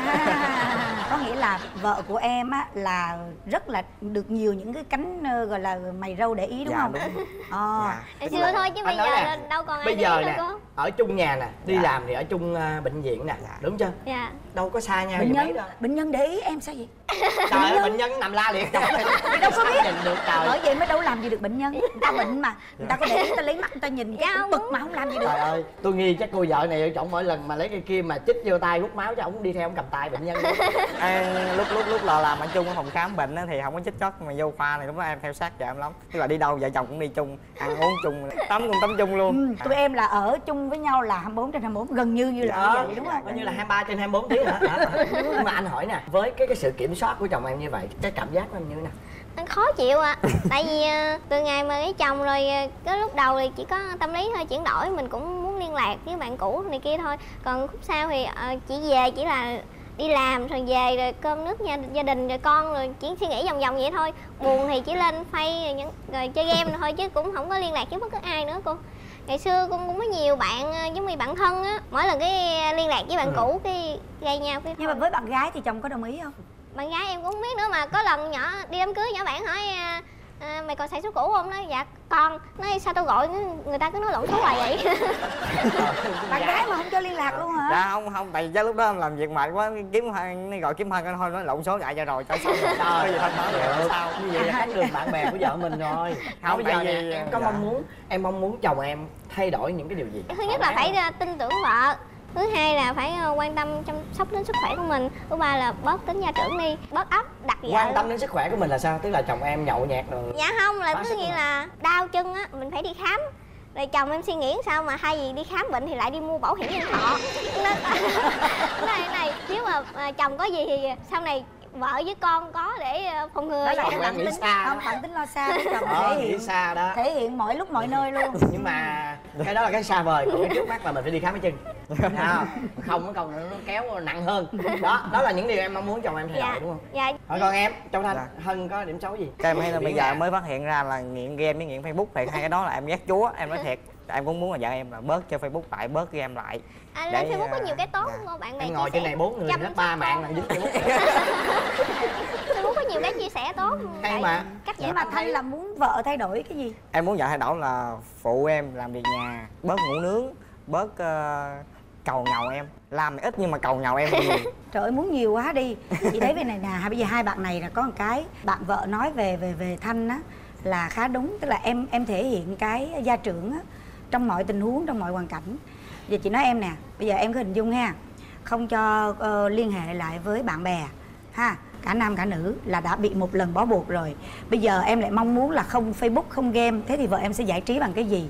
À, có nghĩa là vợ của em á là rất là được nhiều những cái cánh ờ, gọi là mày râu để ý đúng Dạ, không? đúng. Ờ. Dạ. Hồi xưa thôi chứ Anh bây nói giờ nè, là đâu còn ai bây để giờ ý nè, đâu cô. ở chung nhà nè, đi Dạ. làm thì ở chung à, bệnh viện nè, Dạ. đúng chưa? Dạ. Đâu có xa nhau Bệnh gì mấy nhân, đâu. bệnh nhân để ý em sao vậy? Trời ơi, bệnh nhân nằm la liệt đâu Đâu có biết. nhìn được trời. Bởi vậy mới đâu làm gì được bệnh nhân. Người ta bệnh mà, người ta có để ý, người ta lấy mắt người ta nhìn cái Dạ, cũng bực mà không làm gì được. Trời ơi, tôi nghi chắc cô vợ này chồng mỗi lần mà lấy cái kim mà chích vô tay hút máu cho ổng đi theo ổng cầm tay bệnh nhân. À, lúc lúc lúc là làm ở chung ở phòng khám bệnh á, thì không có chích chót mà vô khoa này lúc đó em theo sát vợ em lắm. Tức là đi đâu vợ chồng cũng đi chung, ăn uống chung, tắm cùng tắm chung luôn. Ừ, tụi em là ở chung với nhau là hai mươi bốn trên hai mươi bốn, gần như như là Đó, vậy đúng không? coi như là hai mươi ba trên hai mươi bốn tiếng hả? Hả? Nhưng mà anh hỏi nè, với cái cái sự kiểm soát của chồng em như vậy, cái cảm giác của em như thế nào? Anh khó chịu ạ. À. Tại vì ờ, từ ngày mà lấy chồng rồi ờ, cái lúc đầu thì chỉ có tâm lý thôi, chuyển đổi mình cũng muốn liên lạc với bạn cũ này kia thôi. Còn khúc sau thì ờ, chỉ về chỉ là đi làm rồi về rồi cơm nước gia, gia đình rồi con rồi chỉ suy nghĩ vòng vòng vậy thôi. Buồn thì chỉ lên phay rồi, những, rồi chơi game rồi thôi chứ cũng không có liên lạc với bất cứ ai nữa cô. Ngày xưa con cũng có nhiều bạn ờ, giống như bạn thân á, mỗi lần cái liên lạc với bạn Ừ. cũ cái gây nhau cái Nhưng mà thôi. với bạn gái thì chồng có đồng ý không? Bạn gái em cũng không biết nữa, mà có lần nhỏ đi đám cưới nhỏ bạn hỏi à, à, mày còn xài số cũ không? Nói dạ con. Nói sao tao gọi người ta cứ nói lộn số hoài vậy. Bạn gái mà không cho liên lạc luôn hả? Dạ không không, tại vì lúc đó em làm việc mệt quá, kiếm hai gọi kiếm hai thôi nói lộn số lại cho rồi cho xong rồi. Có gì thông báo rồi sao? Như vậy là khác đường bạn bè của vợ mình rồi. Không, bây giờ tại nè, vì- em có dạ. mong muốn em mong muốn chồng em thay đổi những cái điều gì? Thứ nhất là phải à, tin tưởng vợ. Thứ hai là phải à, quan tâm chăm sóc đến sức khỏe của mình. Thứ ba là bớt tính gia trưởng đi, bớt ấp đặt vợ. Quan tâm đến sức khỏe của mình là sao? Tức là chồng em nhậu nhẹt rồi. Dạ không, là Quá cứ sức như mà. là đau chân á mình phải đi khám. Rồi chồng em suy nghĩ sao mà hay gì đi khám bệnh thì lại đi mua bảo hiểm nhân thọ. Nó nói này này, nếu mà à, chồng có gì thì sau này vợ với con có để à, phòng ngừa. Đó là Chồng cái em bản nghĩ tính, xa không, đó. bản tính lo xa của chồng Ờ, thể nghĩ hiện, xa đó. thể hiện mọi lúc mọi nơi luôn. Nhưng mà cái đó là cái xa vời, còn cái trước mắt là mình phải đi khám cái chân. À, không cái câu nó nó kéo nặng hơn. Đó, đó là những điều em mong muốn chồng em thay đổi Dạ, đúng không? dạ. Hỏi con em, Châu Thanh, Dạ. Hân có điểm xấu gì? Cái em thấy là Biển bây giờ ngạn. mới phát hiện ra là nghiện game với nghiện Facebook thì hai cái đó là em ghét chúa, em nói thiệt. Em cũng muốn là vợ em là bớt chơi Facebook lại, bớt game lại. À, lên Để, Facebook có à, nhiều cái tốt dạ. đúng không? Bạn bè Em ngồi chia trên sẻ, này bốn người, chăm hết sóc ba mạng con. là dính Facebook. Facebook có nhiều cái chia sẻ tốt. Hay Tại mà. Cách Nhưng mà Thanh là muốn vợ thay đổi cái gì? Em muốn vợ thay đổi là phụ em làm việc nhà, bớt ngủ nướng, bớt uh, cầu nhậu em. Làm ít nhưng mà cầu nhậu em nhiều. Trời ơi muốn nhiều quá đi. Chị thấy về này nè, bây giờ hai bạn này là có một cái bạn vợ nói về về về Thanh á là khá đúng, tức là em em thể hiện cái gia trưởng á trong mọi tình huống, trong mọi hoàn cảnh. Giờ chị nói em nè, bây giờ em cứ hình dung ha, không cho uh, liên hệ lại với bạn bè ha, cả nam cả nữ là đã bị một lần bó buộc rồi. Bây giờ em lại mong muốn là không Facebook, không game, thế thì vợ em sẽ giải trí bằng cái gì?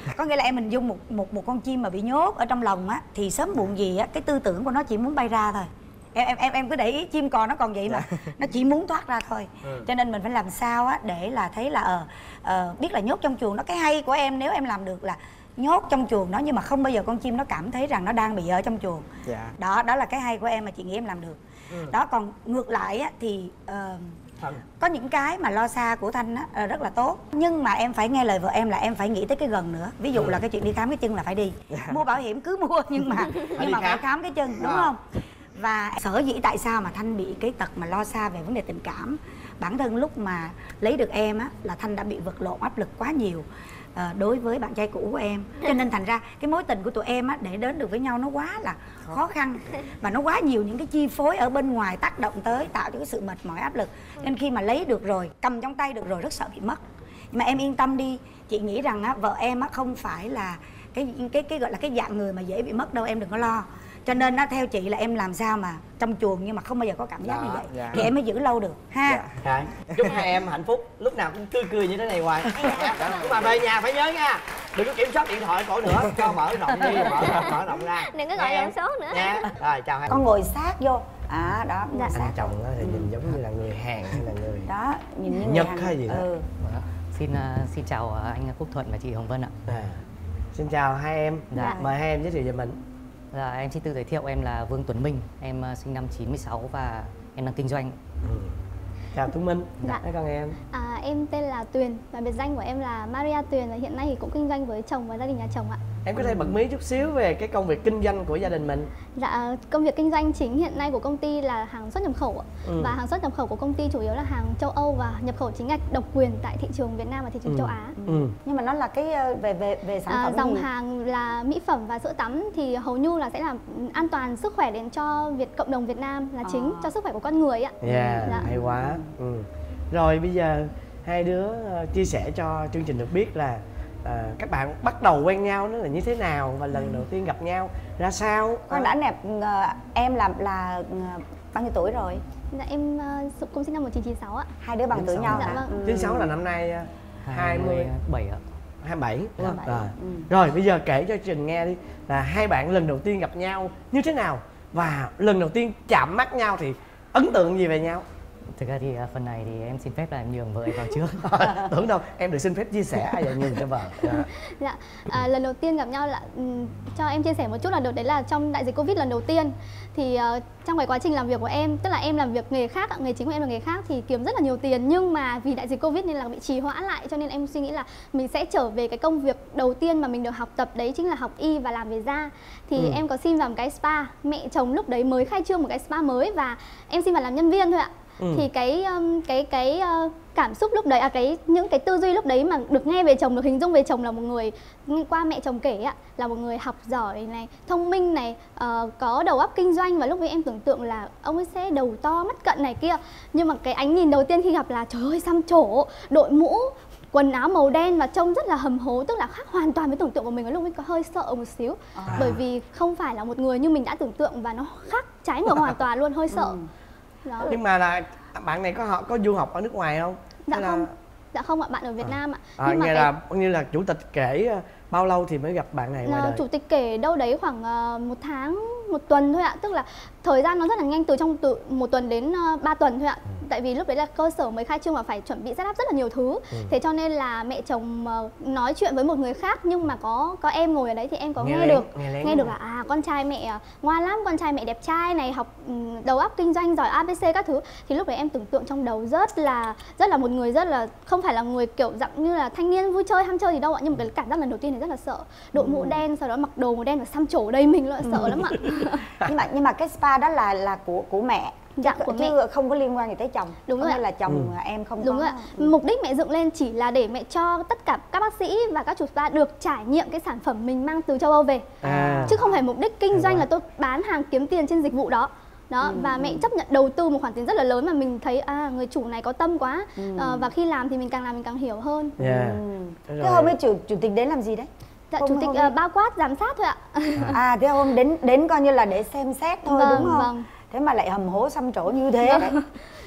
Có nghĩa là em hình dung một một một con chim mà bị nhốt ở trong lồng á, thì sớm muộn gì á cái tư tưởng của nó chỉ muốn bay ra thôi. Em em em em cứ để ý chim cò nó còn vậy mà, nó chỉ muốn thoát ra thôi. Ừ. Cho nên mình phải làm sao á để là thấy là ờ ờ, biết là nhốt trong chuồng nó. Cái hay của em nếu em làm được là nhốt trong chuồng nó, nhưng mà không bao giờ con chim nó cảm thấy rằng nó đang bị ở trong chuồng. Dạ. Đó, đó là cái hay của em mà chị nghĩ em làm được. Ừ. Đó, còn ngược lại á thì uh, có những cái mà lo xa của Thanh á rất là tốt, nhưng mà em phải nghe lời vợ em là em phải nghĩ tới cái gần nữa. Ví dụ ừ. là cái chuyện đi khám cái chân là phải đi. Mua bảo hiểm cứ mua nhưng mà nhưng mà phải khám cái chân, đúng à. không? Và sở dĩ tại sao mà Thanh bị cái tật mà lo xa về vấn đề tình cảm, bản thân lúc mà lấy được em á là Thanh đã bị vật lộn áp lực quá nhiều à, đối với bạn trai cũ của em, cho nên thành ra cái mối tình của tụi em á để đến được với nhau nó quá là khó khăn và nó quá nhiều những cái chi phối ở bên ngoài tác động tới, tạo cho cái sự mệt mỏi áp lực. Nên khi mà lấy được rồi, cầm trong tay được rồi rất sợ bị mất. Nhưng mà em yên tâm đi, chị nghĩ rằng á vợ em á không phải là cái cái cái gọi là cái dạng người mà dễ bị mất đâu, em đừng có lo. Cho nên nó theo chị là em làm sao mà trong chuồng nhưng mà không bao giờ có cảm giác đó, như vậy dạ. thì em mới giữ lâu được ha. Dạ. Chúc hai em hạnh phúc, lúc nào cũng tươi cười như thế này hoài. Nhưng mà về nhà phải nhớ nha, đừng có kiểm soát điện thoại cổ nữa, cho mở rộng đi, mở mở rộng ra. Đừng có gọi dòng số nữa nha. Rồi chào hai. Con ngồi sát vô. À đó, ngồi dạ. sát. Anh chồng đó thì nhìn giống như là người Hàn hay là người đó, nhìn như Nhật người hay gì đó. Ừ. Xin uh, xin chào anh Quốc Thuận và chị Hồng Vân ạ. À. Xin chào hai em. Dạ. Mời hai em giới thiệu về mình. Dạ, em xin tự giới thiệu, em là Vương Tuấn Minh, em uh, sinh năm chín mươi sáu và em đang kinh doanh. Ừ. Chào Tuấn Minh. Dạ. Các con em. À, em tên là Tuyền và biệt danh của em là Maria Tuyền và hiện nay thì cũng kinh doanh với chồng và gia đình nhà chồng ạ. Em có thể bật mí chút xíu về cái công việc kinh doanh của gia đình mình. Dạ, công việc kinh doanh chính hiện nay của công ty là hàng xuất nhập khẩu ạ. Ừ. Và hàng xuất nhập khẩu của công ty chủ yếu là hàng châu Âu và nhập khẩu chính ngạch độc quyền tại thị trường Việt Nam và thị trường ừ. châu Á. Ừ. Nhưng mà nó là cái về về về sản phẩm à, dòng gì? hàng là mỹ phẩm và sữa tắm thì hầu như là sẽ làm an toàn sức khỏe đến cho Việt cộng đồng Việt Nam là chính, à. cho sức khỏe của con người ạ. Yeah, dạ. Hay quá. Ừ. Rồi bây giờ hai đứa uh, chia sẻ cho chương trình được biết là À, các bạn bắt đầu quen nhau nó là như thế nào và lần đầu tiên gặp nhau ra sao? Con đã nẹp uh, em là là uh, bao nhiêu tuổi rồi? Dạ em uh, cũng sinh năm một nghìn chín trăm chín mươi sáu ạ. Hai đứa bằng tuổi nhau dạ, hả? Vâng. chín mươi sáu là năm nay uh, hai mươi bảy ạ. hai mươi bảy đúng không? Rồi. Ừ. Rồi bây giờ kể cho Trình nghe đi là hai bạn lần đầu tiên gặp nhau như thế nào và lần đầu tiên chạm mắt nhau thì ấn tượng gì về nhau? Thực ra thì phần này thì em xin phép là em nhường vợ em vào trước. Tưởng đâu em được xin phép chia sẻ ai là nhường cho vợ. Dạ, dạ. À, lần đầu tiên gặp nhau là um, cho em chia sẻ một chút là được đấy là trong đại dịch Covid lần đầu tiên thì uh, trong cái quá trình làm việc của em, tức là em làm việc nghề khác, nghề chính của em là nghề khác thì kiếm rất là nhiều tiền, nhưng mà vì đại dịch Covid nên là bị trì hoãn lại, cho nên em suy nghĩ là mình sẽ trở về cái công việc đầu tiên mà mình được học tập, đấy chính là học y và làm về da. Thì ừ. em có xin vào một cái spa, mẹ chồng lúc đấy mới khai trương một cái spa mới và em xin vào làm nhân viên thôi ạ. Ừ. Thì cái cái cái cảm xúc lúc đấy, à cái những cái tư duy lúc đấy mà được nghe về chồng, được hình dung về chồng là một người, qua mẹ chồng kể ạ, là một người học giỏi này, thông minh này, uh, có đầu óc kinh doanh, và lúc đấy em tưởng tượng là ông ấy sẽ đầu to mắt cận này kia. Nhưng mà cái ánh nhìn đầu tiên khi gặp là trời ơi xăm trổ, đội mũ, quần áo màu đen và trông rất là hầm hố, tức là khác hoàn toàn với tưởng tượng của mình. Ở lúc ấy có hơi sợ một xíu, à. bởi vì không phải là một người như mình đã tưởng tượng và nó khác trái ngược hoàn toàn luôn, hơi sợ. Ừ. Đó. Nhưng mà là bạn này có họ có du học ở nước ngoài không? Dạ hay không, là... dạ không ạ, bạn ở Việt à. Nam ạ. À, nhưng mà nghe cái... là như là chủ tịch kể bao lâu thì mới gặp bạn này ngoài đời? Chủ tịch kể đâu đấy khoảng uh, một tháng, một tuần thôi ạ. Tức là thời gian nó rất là nhanh, từ trong từ một tuần đến uh, ba tuần thôi ạ. Ừ. Tại vì lúc đấy là cơ sở mới khai trương và phải chuẩn bị setup rất là nhiều thứ. Ừ. Thế cho nên là mẹ chồng uh, nói chuyện với một người khác, nhưng mà có có em ngồi ở đấy thì em có nghe, nghe được nghe, nghe được là à con trai mẹ uh, ngoan lắm, con trai mẹ đẹp trai này, học um, đầu óc kinh doanh giỏi a bê xê các thứ. Thì lúc đấy em tưởng tượng trong đầu rất là rất là một người rất là không phải là người kiểu dạng như là thanh niên vui chơi ham chơi gì đâu ạ, nhưng mà cái cảm giác lần đầu tiên thì rất là sợ. Đội mũ đen, sau đó mặc đồ màu đen và xăm trổ đầy mình luôn, sợ lắm ạ. nhưng mà nhưng mà cái spa đó là là của của mẹ, dạ, chứ, của chứ mẹ. không có liên quan gì tới chồng. Đúng rồi, là chồng ừ. em không đúng có. Rồi. Mục đích mẹ dựng lên chỉ là để mẹ cho tất cả các bác sĩ và các chủ spa được trải nghiệm cái sản phẩm mình mang từ châu Âu về, à. chứ không phải mục đích kinh doanh là tôi bán hàng kiếm tiền trên dịch vụ đó. Đó, ừ. và mẹ chấp nhận đầu tư một khoản tiền rất là lớn mà mình thấy à người chủ này có tâm quá, ừ. à, và khi làm thì mình càng làm mình càng hiểu hơn. Yeah. Ừ. Thế hôm ấy chủ chủ tịch đến làm gì đấy? Dạ, hôm, chủ tịch hôm... uh, bao quát giám sát thôi ạ. À thế hôm đến đến coi như là để xem xét thôi, vâng, đúng không? Vâng. Thế mà lại hầm hố xăm trổ như thế vâng. đấy.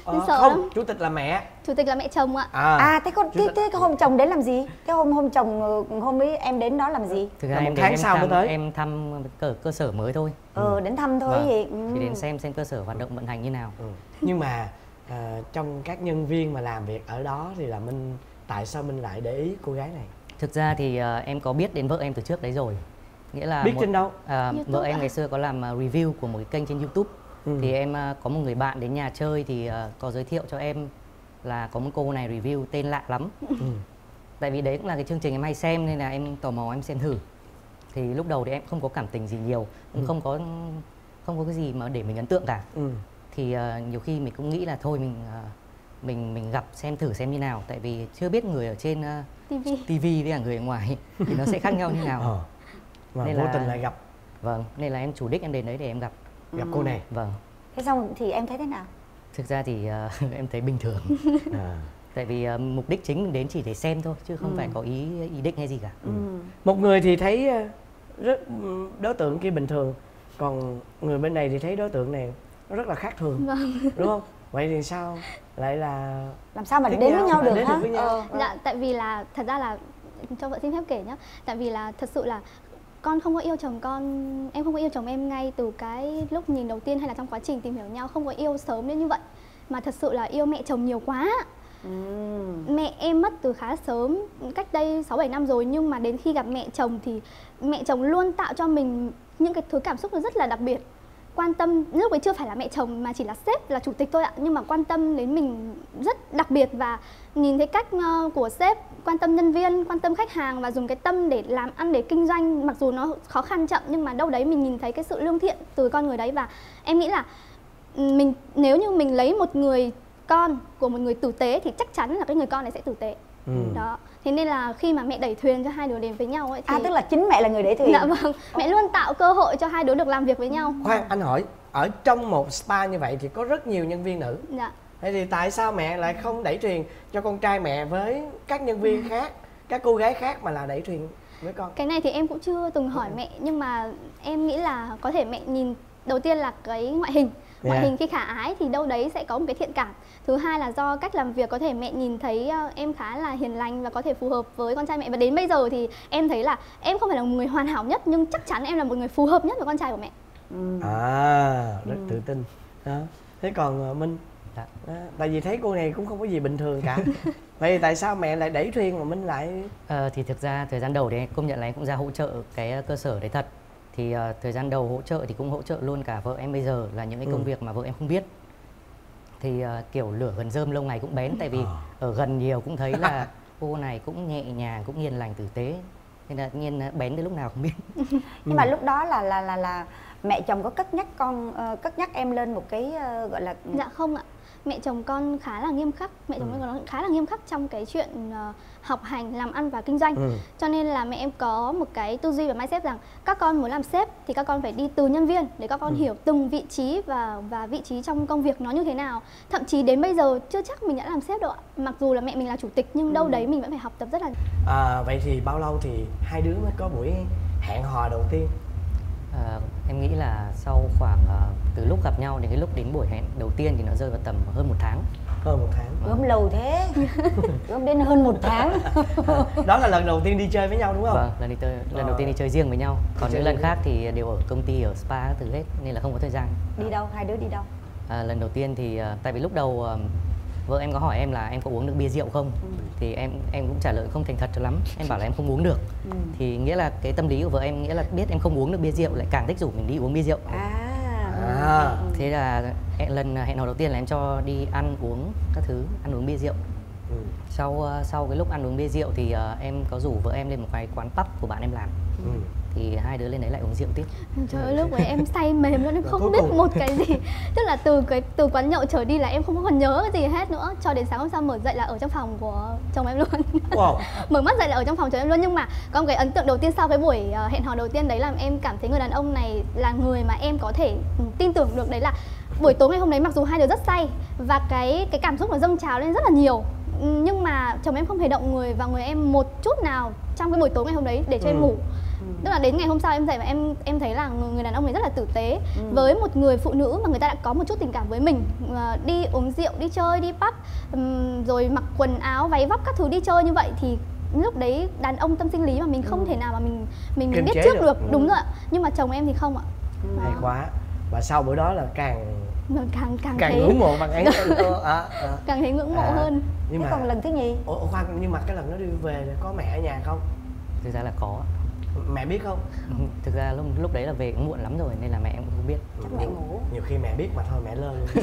Ờ, sợ không, lắm. chủ tịch là mẹ. Chủ tịch là mẹ chồng ạ. À, À thế con Chủ thế, tịch- thế cái hôm chồng đến làm gì? Cái hôm hôm chồng ờ, hôm ấy em đến đó làm gì? Thực ra Là một em đến tháng em sau mới thăm, tới. em thăm cơ, cơ sở mới thôi. Ờ đến thăm thôi Vâng. gì. Ừ. Thì đến xem xem cơ sở hoạt động vận hành như nào. Ừ. Nhưng mà à, trong các nhân viên mà làm việc ở đó thì là Minh, tại sao Minh lại để ý cô gái này? Thực ra thì ờ, em có biết đến vợ em từ trước đấy rồi. Nghĩa là Biết một- trên đâu? à, YouTube vợ em ạ. ngày xưa có làm ờ, review của một cái kênh trên YouTube. Ừ. Thì em ờ, có một người bạn đến nhà chơi thì ờ, có giới thiệu cho em là có một cô này review tên lạ lắm. Ừ. Tại vì đấy cũng là cái chương trình em hay xem nên là em tò mò em xem thử. Thì lúc đầu thì em không có cảm tình gì nhiều, cũng Ừ. không có không có cái gì mà để mình ấn tượng cả. Ừ. Thì ờ, nhiều khi mình cũng nghĩ là thôi mình ờ, mình mình gặp xem thử xem như nào, tại vì chưa biết người ở trên uh, ti vi. tivi với cả người ở ngoài thì nó sẽ khác nhau như nào. Ờ. Mà Nên vô là- tình lại gặp Vâng, nên là em chủ đích em đến đấy để em gặp. gặp cô này. Vâng, Thế xong thì em thấy thế nào? thực ra thì ờ, em thấy bình thường. À. Tại vì ờ, mục đích chính mình đến chỉ để xem thôi chứ không phải có ý ý định hay gì cả. Ừ. Một người thì thấy ờ, rất đối tượng kia bình thường, còn người bên này thì thấy đối tượng này nó rất là khác thường, Vâng. đúng không? Vậy thì sao lại là Làm sao mà thích đến với nhau được đến hả? được với nhau? Ờ. Dạ, tại vì là thật ra là cho vợ xin phép kể nhá. Tại vì là thật sự là con không có yêu chồng con, em không có yêu chồng em ngay từ cái lúc nhìn đầu tiên hay là trong quá trình tìm hiểu nhau, không có yêu sớm đến như vậy. Mà thật sự là yêu mẹ chồng nhiều quá. Ừ. Mẹ em mất từ khá sớm, cách đây sáu bảy năm rồi, nhưng mà đến khi gặp mẹ chồng thì mẹ chồng luôn tạo cho mình những cái thứ cảm xúc nó rất là đặc biệt. Quan tâm, lúc ấy chưa phải là mẹ chồng mà chỉ là sếp, là chủ tịch thôi ạ, nhưng mà quan tâm đến mình rất đặc biệt. Và nhìn thấy cách uh, của sếp quan tâm nhân viên, quan tâm khách hàng và dùng cái tâm để làm ăn, để kinh doanh, mặc dù nó khó khăn chậm nhưng mà đâu đấy mình nhìn thấy cái sự lương thiện từ con người đấy. Và em nghĩ là mình, nếu như mình lấy một người con của một người tử tế thì chắc chắn là cái người con này sẽ tử tế. Ừ. Đó, thế nên là khi mà mẹ đẩy thuyền cho hai đứa đến với nhau ấy thì À tức là chính mẹ là người để thuyền. dạ vâng, mẹ luôn tạo cơ hội cho hai đứa được làm việc với nhau. Khoan, anh hỏi, ở trong một spa như vậy thì có rất nhiều nhân viên nữ. Dạ. Thế thì tại sao mẹ lại không đẩy thuyền cho con trai mẹ với các nhân viên khác, các cô gái khác mà là đẩy thuyền với con? Cái này thì em cũng chưa từng hỏi mẹ, nhưng mà em nghĩ là có thể mẹ nhìn đầu tiên là cái ngoại hình. Ngoại Yeah. hình khi khả ái thì đâu đấy sẽ có một cái thiện cảm. Thứ hai là do cách làm việc, có thể mẹ nhìn thấy uh, em khá là hiền lành và có thể phù hợp với con trai mẹ. Và đến bây giờ thì em thấy là em không phải là một người hoàn hảo nhất, nhưng chắc chắn em là một người phù hợp nhất với con trai của mẹ. À, rất tự tin. Đó. Thế còn ờ, Minh? Dạ. Đó, tại vì thấy cô này cũng không có gì bình thường cả. Vậy thì tại sao mẹ lại đẩy thuyền mà Minh lại... Ờ, thì thực ra thời gian đầu thì em công nhận là em cũng ra hỗ trợ cái ờ, cơ sở đấy thật. Thì ờ, thời gian đầu hỗ trợ thì cũng hỗ trợ luôn cả vợ em bây giờ, là những cái công Ừ. việc mà vợ em không biết. Thì ờ, kiểu lửa gần rơm lâu ngày cũng bén, tại vì Ờ. ở gần nhiều cũng thấy là cô này cũng nhẹ nhàng, cũng hiền lành tử tế, nên là tự nhiên ờ, bén đến lúc nào không biết. Nhưng mà lúc đó là là là là mẹ chồng có cất nhắc con ờ, cất nhắc em lên một cái ờ, gọi là Dạ không ạ. Mẹ chồng con khá là nghiêm khắc, mẹ chồng Ừ. con khá là nghiêm khắc trong cái chuyện uh, học hành, làm ăn và kinh doanh. Ừ. Cho nên là mẹ em có một cái tư duy và mindset rằng các con muốn làm sếp thì các con phải đi từ nhân viên để các con Ừ. hiểu từng vị trí và và vị trí trong công việc nó như thế nào. Thậm chí đến bây giờ chưa chắc mình đã làm sếp đâu ạ. Mặc dù là mẹ mình là chủ tịch nhưng đâu đấy mình vẫn phải học tập rất là. À, vậy thì bao lâu thì hai đứa mới có buổi hẹn hò đầu tiên? Ờ, em nghĩ là sau khoảng ờ, từ lúc gặp nhau đến cái lúc đến buổi hẹn đầu tiên thì nó rơi vào tầm hơn một tháng. Hơn một tháng. gom lâu thế. Gom đến hơn một tháng. Đó là lần đầu tiên đi chơi với nhau đúng không? Vâng, lần đi chơi, lần Ờ. đầu tiên đi chơi riêng với nhau. Còn chơi những lần riêng. khác thì đều ở công ty, ở spa các thứ hết nên là không có thời gian. Đi đâu? Hai đứa đi đâu? À, lần đầu tiên thì ờ, tại vì lúc đầu ờ, vợ em có hỏi em là em có uống được bia rượu không, Ừ. thì em em cũng trả lời không thành thật cho lắm. Em bảo là em không uống được. Ừ. Thì nghĩa là cái tâm lý của vợ em nghĩa là biết em không uống được bia rượu lại càng thích rủ mình đi uống bia rượu. À. À. Thế là hẹn- lần hẹn hò đầu tiên là em cho đi ăn uống các thứ, ăn uống bia rượu. Ừ. Sau ờ, sau cái lúc ăn uống bia rượu thì ờ, em có rủ vợ em lên một cái quán pub của bạn em làm. Ừ. Thì hai đứa lên đấy lại uống rượu tiếp. Trời ơi, lúc ấy em say mềm luôn, em Rồi không cuối biết cùng- một cái gì. Tức là từ cái từ quán nhậu trở đi là em không còn nhớ cái gì hết nữa. Cho đến sáng hôm sau mở dậy là ở trong phòng của chồng em luôn. Wow. Mở mắt dậy là ở trong phòng chồng em luôn. Nhưng mà có một cái ấn tượng đầu tiên sau cái buổi ờ, hẹn hò đầu tiên đấy là em cảm thấy người đàn ông này là người mà em có thể ừ, tin tưởng được. Đấy là buổi tối ngày hôm đấy mặc dù hai đứa rất say và cái cái cảm xúc nó dâng trào lên rất là nhiều, nhưng mà chồng em không hề động người vào người em một chút nào trong cái buổi tối ngày hôm đấy để cho em Ừ. ngủ. Tức là đến ngày hôm sau em dậy và em em thấy là người, người đàn ông này rất là tử tế. ừ. Với một người phụ nữ mà người ta đã có một chút tình cảm với mình, à, đi uống rượu, đi chơi, đi pub, um, rồi mặc quần áo váy vóc các thứ đi chơi như vậy thì lúc đấy đàn ông tâm sinh lý mà mình không ừ. thể nào mà mình mình, mình biết trước được, được. Ừ. Đúng rồi ạ. Nhưng mà chồng em thì không ạ. ừ. Hay quá. Và sau bữa đó là càng càng càng càng thấy... ngưỡng mộ bạn ấy à, à. càng thấy ngưỡng mộ à. hơn. Nhưng mà còn lần thứ nhì? Ủa khoan, nhưng mà cái lần đó đi về có mẹ ở nhà không? Thực ra là có. Mẹ biết không? Thực ra lúc, lúc đấy là về cũng muộn lắm rồi nên là mẹ cũng không biết. Chắc mẹ ngủ. Nhiều khi mẹ biết mà thôi mẹ lơ luôn.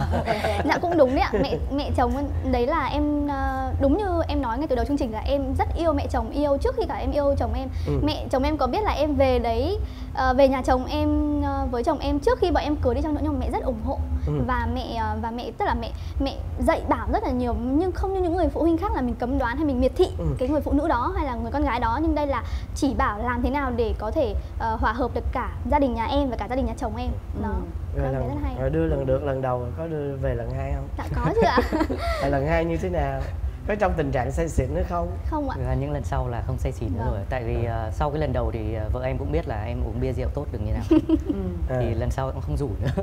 Dạ cũng đúng đấy ạ. Mẹ mẹ chồng đấy là em, đúng như em nói ngay từ đầu chương trình là em rất yêu mẹ chồng, yêu trước khi cả em yêu chồng em. ừ. Mẹ chồng em có biết là em về đấy, về nhà chồng em với chồng em trước khi bọn em cưới đi chăng nữa nhưng mà mẹ rất ủng hộ. ừ. Và mẹ và mẹ tức là mẹ mẹ dạy bảo rất là nhiều, nhưng không như những người phụ huynh khác là mình cấm đoán hay mình miệt thị ừ. cái người phụ nữ đó hay là người con gái đó, nhưng đây là chỉ bảo làm thế nào để có thể uh, hòa hợp được cả gia đình nhà em và cả gia đình nhà chồng em. Đó. ừ. Rồi, lần, rất hay. Rồi đưa lần được lần đầu có đưa về lần hai không? Dạ có chứ ạ. Lần hai như thế nào? Có trong tình trạng say xỉn nữa không? Không ạ. Những lần sau là không say xỉn nữa vâng. rồi. Tại vì uh, sau cái lần đầu thì uh, vợ em cũng biết là em uống bia rượu tốt được như nào. ừ. Thì lần sau cũng không rủ nữa.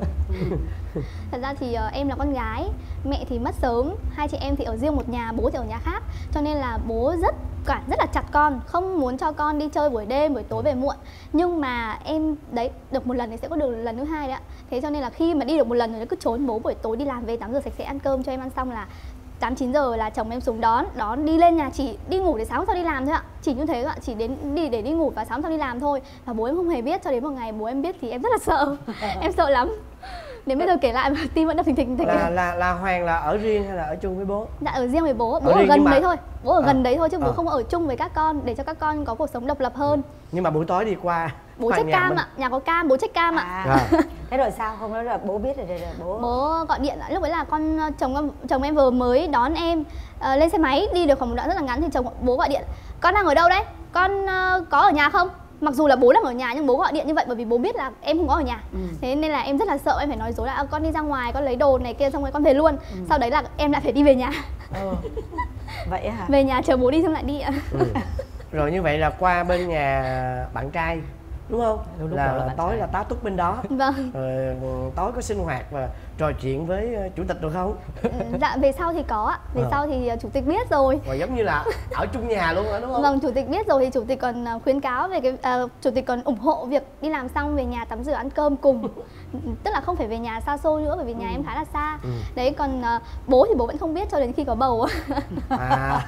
Thật ra thì uh, em là con gái, mẹ thì mất sớm, hai chị em thì ở riêng một nhà, bố thì ở nhà khác. Cho nên là bố rất quản rất là chặt con, không muốn cho con đi chơi buổi đêm, buổi tối về muộn. Nhưng mà em đấy, được một lần thì sẽ có được lần thứ hai đấy ạ. Thế cho nên là khi mà đi được một lần rồi nó cứ trốn bố buổi tối đi làm về tắm rửa sạch sẽ ăn cơm cho em ăn xong là tám chín giờ là chồng em xuống đón, đón đi lên nhà, chỉ đi ngủ để sáng hôm sau đi làm thôi ạ. Chỉ như thế ạ, chỉ đến đi để đi ngủ và sáng hôm sau đi làm thôi. Và bố em không hề biết, cho đến một ngày bố em biết thì em rất là sợ. Em sợ lắm. Đến bây giờ kể lại mà tim vẫn đập thình thình thình. Là, là là Hoàng là ở riêng hay là ở chung với bố? Dạ ở riêng với bố, bố ở, ở gần mà... đấy thôi. Bố ở à. gần đấy thôi chứ bố à. không ở chung với các con để cho các con có cuộc sống độc lập hơn. Nhưng mà buổi tối đi qua bố check cam mình... ạ, nhà có cam, bố check cam à. ạ. À. Thế rồi sao? Hôm đó là bố biết rồi, rồi, rồi bố bố gọi điện, lúc ấy là con chồng chồng em vừa mới đón em uh, lên xe máy đi được khoảng một đoạn rất là ngắn thì chồng bố gọi điện, con đang ở đâu đấy, con uh, có ở nhà không? Mặc dù là bố đang ở nhà nhưng bố gọi điện như vậy bởi vì bố biết là em không có ở nhà. ừ. Thế nên là em rất là sợ, em phải nói dối là à, con đi ra ngoài, con lấy đồ này kia xong rồi con về luôn. ừ. Sau đấy là em lại phải đi về nhà. ừ. Vậy hả? Về nhà chờ bố đi xong lại đi ạ. ừ. Rồi như vậy là qua bên nhà bạn trai đúng không? Lúc là, là tối trai. Là tá túc bên đó. Vâng. Rồi tối có sinh hoạt và trò chuyện với chủ tịch được không? Dạ về sau thì có ạ. Về à. sau thì chủ tịch biết rồi. Và giống như là ở chung nhà luôn đó đúng không? Vâng, chủ tịch biết rồi thì chủ tịch còn khuyến cáo về cái uh, chủ tịch còn ủng hộ việc đi làm xong về nhà tắm rửa ăn cơm cùng. Tức là không phải về nhà xa xôi nữa bởi vì nhà ừ. em khá là xa. ừ. Đấy còn uh, bố thì bố vẫn không biết cho đến khi có bầu. à.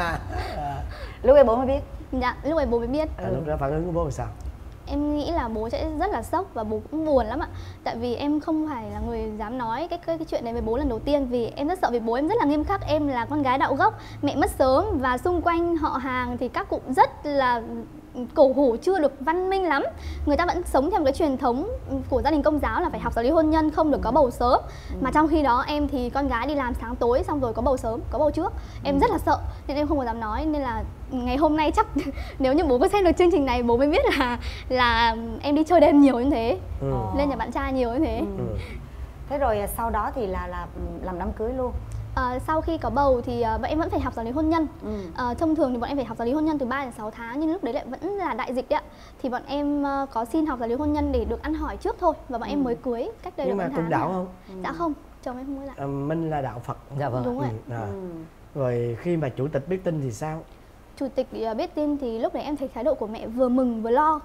Lúc ấy bố mới biết. Dạ, lúc ấy bố mới biết. À, lúc đó phản ứng của bố là sao? Em nghĩ là bố sẽ rất là sốc và bố cũng buồn lắm ạ. Tại vì em không phải là người dám nói cái, cái, cái chuyện này với bố lần đầu tiên. Vì em rất sợ vì bố em rất là nghiêm khắc. Em là con gái đạo gốc, mẹ mất sớm và xung quanh họ hàng thì các cụ rất là cổ hủ, chưa được văn minh lắm. Người ta vẫn sống theo một cái truyền thống của gia đình Công giáo là phải học giáo lý hôn nhân, không được có bầu sớm. ừ. Mà trong khi đó em thì con gái đi làm sáng tối xong rồi có bầu sớm, có bầu trước. Em ừ. rất là sợ nên em không có dám nói. Nên là ngày hôm nay chắc nếu như bố có xem được chương trình này bố mới biết là là em đi chơi đêm nhiều như thế. ừ. Lên nhà bạn trai nhiều như thế. ừ. Thế rồi sau đó thì là là làm đám cưới luôn. À, sau khi có bầu thì uh, bọn em vẫn phải học giáo lý hôn nhân. ừ. à, Thông thường thì bọn em phải học giáo lý hôn nhân từ ba đến sáu tháng. Nhưng lúc đấy lại vẫn là đại dịch đấy ạ. Thì bọn em uh, có xin học giáo lý hôn nhân để được ăn hỏi trước thôi. Và bọn ừ. em mới cưới cách đây nhưng được mà cùng đạo không? ừ. Dạ không, chồng em không có đạo. à, Minh là đạo Phật. Dạ vâng. Đúng rồi. ừ. À. ừ. Rồi khi mà chủ tịch biết tin thì sao? Chủ tịch biết tin thì lúc đấy em thấy thái độ của mẹ vừa mừng vừa lo.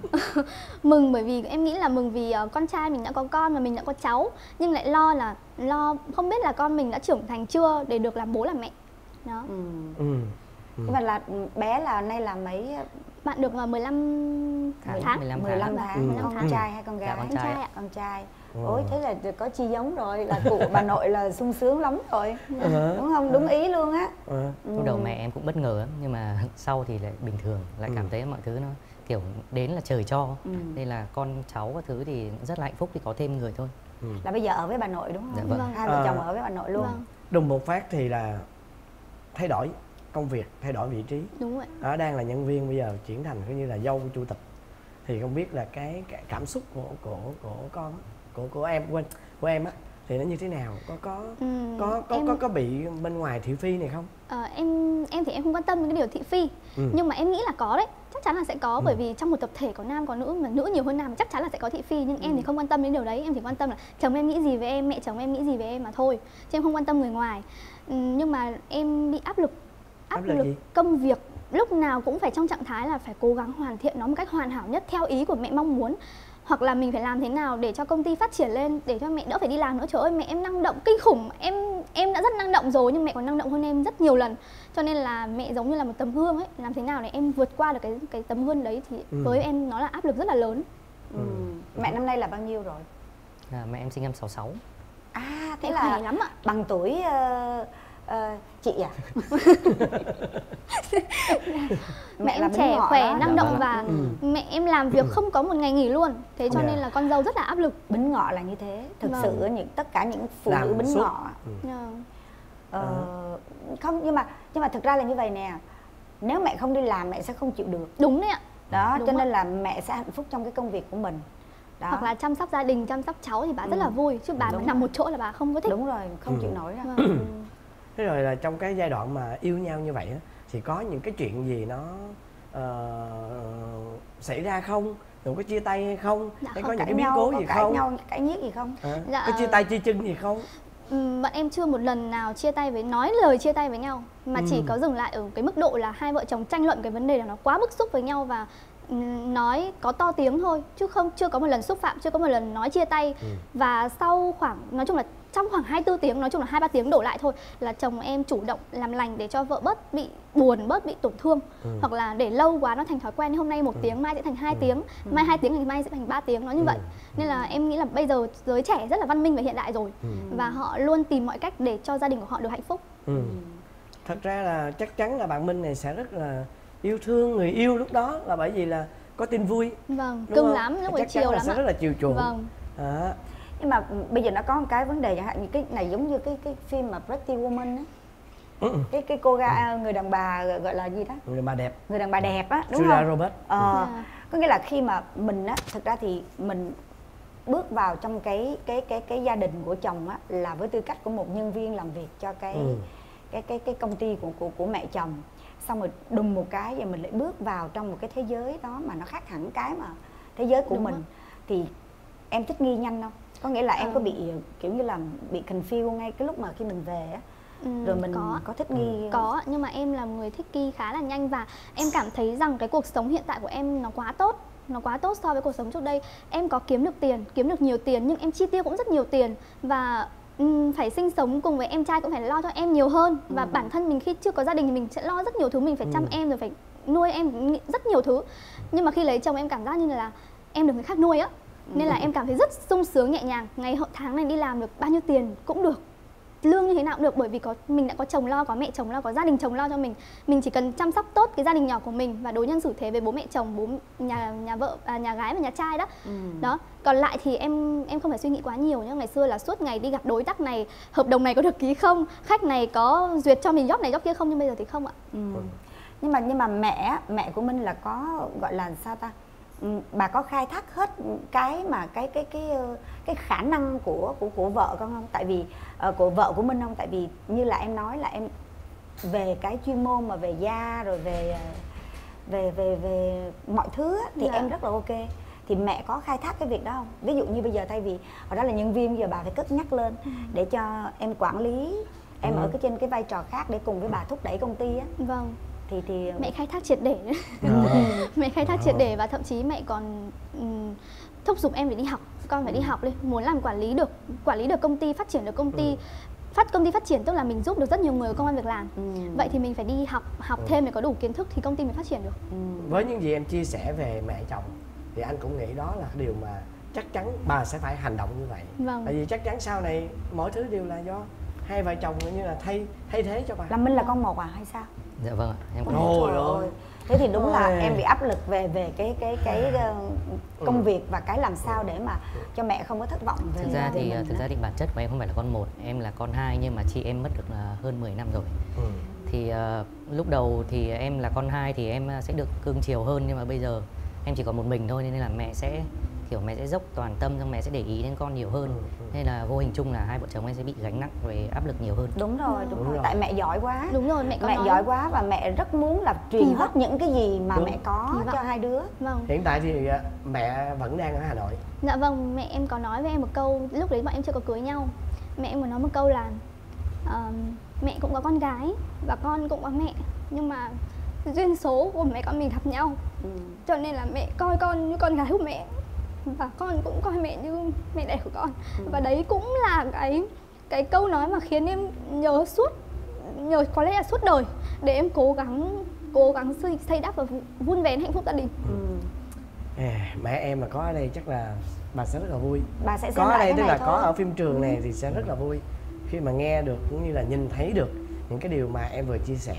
Mừng bởi vì em nghĩ là mừng vì con trai mình đã có con và mình đã có cháu. Nhưng lại lo là lo không biết là con mình đã trưởng thành chưa để được làm bố làm mẹ. Đó. ừ. Ừ. Ừ. Nhưng mà là bé là nay là mấy bạn được mười lăm tháng. mười lăm tháng. mười lăm tháng. Ừ. Con tháng. trai hay con gái? Dạ, con trai. Con trai. Con trai. Ôi thế là có chi giống rồi, là cụ bà nội là sung sướng lắm rồi. ừ. Đúng không? Đúng ý luôn á. ừ. Lúc đầu mẹ em cũng bất ngờ nhưng mà sau thì lại bình thường, lại cảm ừ. thấy mọi thứ nó kiểu đến là trời cho. ừ. Nên là con cháu các thứ thì rất là hạnh phúc khi có thêm người thôi. ừ. Là bây giờ ở với bà nội đúng không? Dạ, vâng. Hai vợ chồng ở với bà nội luôn. Vâng. Đùng một phát thì là thay đổi công việc, thay đổi vị trí. Đúng rồi. Đó, đang là nhân viên bây giờ chuyển thành coi như là dâu của chủ tịch. Thì không biết là cái, cái cảm xúc của của của con của của em quên của em á thì nó như thế nào, có có ừ, có có, em... có có bị bên ngoài thị phi này không? À, em em thì em không quan tâm đến cái điều thị phi. ừ. Nhưng mà em nghĩ là có đấy, chắc chắc chắn là sẽ có, Ừ. bởi vì trong một tập thể có nam có nữ, mà nữ nhiều hơn nam chắc chắn là sẽ có thị phi. Nhưng em thì không quan tâm đến điều đấy, em chỉ quan tâm là chồng em nghĩ gì về em, mẹ chồng em nghĩ gì về em mà thôi, chứ em không quan tâm người ngoài. Ừ, nhưng mà em bị áp lực áp, Áp lực lực gì? công việc, lúc nào cũng phải trong trạng thái là phải cố gắng hoàn thiện nó một cách hoàn hảo nhất theo ý của mẹ mong muốn, hoặc là mình phải làm thế nào để cho công ty phát triển lên, để cho mẹ đỡ phải đi làm nữa. Trời ơi, mẹ em năng động kinh khủng, em em đã rất năng động rồi nhưng mẹ còn năng động hơn em rất nhiều lần, cho nên là mẹ giống như là một tấm gương ấy, làm thế nào để em vượt qua được cái cái tấm gương đấy thì Ừ. với em nó là áp lực rất là lớn. Ừ. Mẹ năm nay là bao nhiêu rồi? À, mẹ em sinh năm sáu sáu. À thế Em là khỏe lắm ạ. bằng tuổi ờ, ờ, chị à? Mẹ là em bính trẻ ngọ khỏe đó. năng Dạ động vâng. và mẹ em làm việc không có một ngày nghỉ luôn, thế cho Dạ. nên là con dâu rất là áp lực. Bính ngọ là như thế. Thực Vâng. sự những tất cả những phụ Làm nữ bính suốt. ngọ Dạ. ờ, không, nhưng mà nhưng mà thực ra là như vậy nè, nếu mẹ không đi làm mẹ sẽ không chịu được Đúng đấy ạ. đó. Đúng Cho ạ. nên là mẹ sẽ hạnh phúc trong cái công việc của mình đó. Hoặc là chăm sóc gia đình, chăm sóc cháu thì bà rất là vui, chứ bà mà Đúng nằm rồi. một chỗ là bà không có thích. Đúng rồi, không Ừ. chịu nổi đâu. Vâng. Thế rồi là trong cái giai đoạn mà yêu nhau như vậy á, thì có những cái chuyện gì nó ờ, xảy ra không? Rồi có chia tay hay không? Dạ Hay không, có những Cãi cái biến nhau, cố có gì cãi không? nhau, cãi nhiếc gì không? Hả? Dạ, Có chia tay chia chân gì không? Ừm, bọn em chưa một lần nào chia tay với nói lời chia tay với nhau, mà chỉ Ừ. có dừng lại ở cái mức độ là hai vợ chồng tranh luận cái vấn đề là nó quá bức xúc với nhau và ừm, nói có to tiếng thôi, chứ không chưa có một lần xúc phạm, chưa có một lần nói chia tay. Ừ. Và sau khoảng, nói chung là trong khoảng hai mươi tư tiếng, nói chung là hai ba tiếng đổ lại thôi, là chồng em chủ động làm lành để cho vợ bớt bị buồn, bớt bị tổn thương. Ừ. Hoặc là để lâu quá nó thành thói quen, hôm nay một tiếng mai sẽ thành hai tiếng, mai hai tiếng thì mai sẽ thành ba tiếng, nó như Ừ. vậy. Nên là em nghĩ là bây giờ giới trẻ rất là văn minh và hiện đại rồi, Ừ. và họ luôn tìm mọi cách để cho gia đình của họ được hạnh phúc. Ừ. Thật ra là chắc chắn là bạn Minh này sẽ rất là yêu thương người yêu lúc đó, là bởi vì là có tin vui. Vâng, Đúng cưng không? lắm, lúc ấy Chắc chắn chiều là lắm sẽ ạ. rất là chiều chuộng. Vâng. Đó. Nhưng mà bây giờ nó có một cái vấn đề chẳng hạn như cái này giống như cái cái phim mà Pretty Woman á. Ừ. Cái cái cô gái người đàn bà gọi là gì đó? Người bà đẹp. Người đàn bà đẹp á, đúng Julia không? Roberts. Ờ, Dạ. có nghĩa là khi mà mình á, thực ra thì mình bước vào trong cái cái cái cái gia đình của chồng á là với tư cách của một nhân viên làm việc cho cái Ừ. cái cái cái công ty của của của mẹ chồng. Xong rồi đùng một cái và mình lại bước vào trong một cái thế giới đó mà nó khác hẳn cái mà thế giới của Đúng mình. ạ. Thì em thích nghi nhanh không? Có nghĩa là em Ờ. có bị kiểu như là bị confuse ngay cái lúc mà khi mình về á, Ừm, rồi mình có có thích nghi không? có, nhưng mà em là một người thích nghi khá là nhanh, và em cảm thấy rằng cái cuộc sống hiện tại của em nó quá tốt, nó quá tốt so với cuộc sống trước đây. Em có kiếm được tiền, kiếm được nhiều tiền, nhưng em chi tiêu cũng rất nhiều tiền, và ừm, phải sinh sống cùng với em trai cũng phải lo cho em nhiều hơn. Và bản thân mình khi chưa có gia đình thì mình sẽ lo rất nhiều thứ, mình phải chăm Ừ. em rồi phải nuôi em rất nhiều thứ. Nhưng mà khi lấy chồng em cảm giác như là em được người khác nuôi á, nên là em cảm thấy rất sung sướng nhẹ nhàng. Ngày hội tháng này đi làm được bao nhiêu tiền cũng được, lương như thế nào cũng được, bởi vì có mình đã có chồng lo, có mẹ chồng lo, có gia đình chồng lo cho mình. Mình chỉ cần chăm sóc tốt cái gia đình nhỏ của mình và đối nhân xử thế với bố mẹ chồng, bố nhà nhà vợ, à, nhà gái và nhà trai đó. Ừ. Đó. Còn lại thì em em không phải suy nghĩ quá nhiều nhá. Ngày xưa là suốt ngày đi gặp đối tác này, hợp đồng này có được ký không, khách này có duyệt cho mình job này job kia không, nhưng bây giờ thì không ạ. Ừ. Nhưng mà nhưng mà mẹ mẹ của Minh là có gọi là sao ta? Ừ, bà có khai thác hết cái mà cái cái cái ờ, cái khả năng của của của vợ con không? Tại vì uh, của vợ của Minh không? Tại vì như là em nói là em về cái chuyên môn mà về da rồi về về về về mọi thứ á, thì Dạ. em rất là ok. Thì mẹ có khai thác cái việc đó không? Ví dụ như bây giờ thay vì hồi đó là nhân viên, giờ bà phải cất nhắc lên để cho em quản lý, em Ừ. ở cái trên cái vai trò khác để cùng với bà thúc đẩy công ty á. Vâng. Thì thì Mẹ khai thác triệt để. Đó. Mẹ khai thác triệt để, và thậm chí mẹ còn ừm, thúc giục em để đi học, con phải đi học đi, muốn làm quản lý được, quản lý được công ty, phát triển được công ty. Ừ. Phát công ty phát triển tức là mình giúp được rất nhiều người có công ăn việc làm. Ừ. Vậy thì mình phải đi học, học Ừ. thêm để có đủ kiến thức thì công ty mới phát triển được. Ừ. Với những gì em chia sẻ về mẹ chồng thì anh cũng nghĩ đó là điều mà chắc chắn bà sẽ phải hành động như vậy. Vâng. Tại vì chắc chắn sau này mọi thứ đều là do hai vợ chồng như là thay thay thế cho bà. Là Minh là con một à hay sao? Dạ vâng ạ, em có Ôi Trời ơi. ơi. Thế thì đúng là Ôi. em bị áp lực về về cái cái cái ờ, công Ừ. việc và cái làm sao để mà cho mẹ không có thất vọng về Thực ra về thì mình thực á. ra thì bản chất của em không phải là con một, em là con hai, nhưng mà chị em mất được là hơn mười năm rồi. Ừ. Thì ờ, lúc đầu thì em là con hai thì em sẽ được cưng chiều hơn, nhưng mà bây giờ em chỉ còn một mình thôi, nên là mẹ sẽ kiểu mẹ sẽ dốc toàn tâm, xong mẹ sẽ để ý đến con nhiều hơn. Ừ, ừ. Nên là vô hình chung là hai vợ chồng em sẽ bị gánh nặng về áp lực nhiều hơn. Đúng rồi, đúng, đúng rồi. rồi. Tại mẹ giỏi quá. Đúng rồi, mẹ có mẹ nói. giỏi quá và mẹ rất muốn là truyền hết những cái gì mà đúng. mẹ có cho hai đứa. Vâng. Hiện tại thì mẹ vẫn đang ở Hà Nội. Dạ vâng, mẹ em có nói với em một câu lúc đấy bọn em chưa có cưới nhau. Mẹ em có nói một câu là uh, mẹ cũng có con gái và con cũng có mẹ, nhưng mà duyên số của mẹ con mình gặp nhau. Ừ. Cho nên là mẹ coi con như con gái của mẹ và con cũng coi mẹ như mẹ đẻ của con. Ừ. Và đấy cũng là cái cái câu nói mà khiến em nhớ suốt, nhớ có lẽ là suốt đời để em cố gắng cố gắng xây, xây đắp và vun vén hạnh phúc gia đình. Ừ. À, mẹ em mà có ở đây chắc là bà sẽ rất là vui. Bà sẽ có ở đây tức là thôi. Có ở phim trường này thì sẽ rất là vui khi mà nghe được cũng như là nhìn thấy được những cái điều mà em vừa chia sẻ.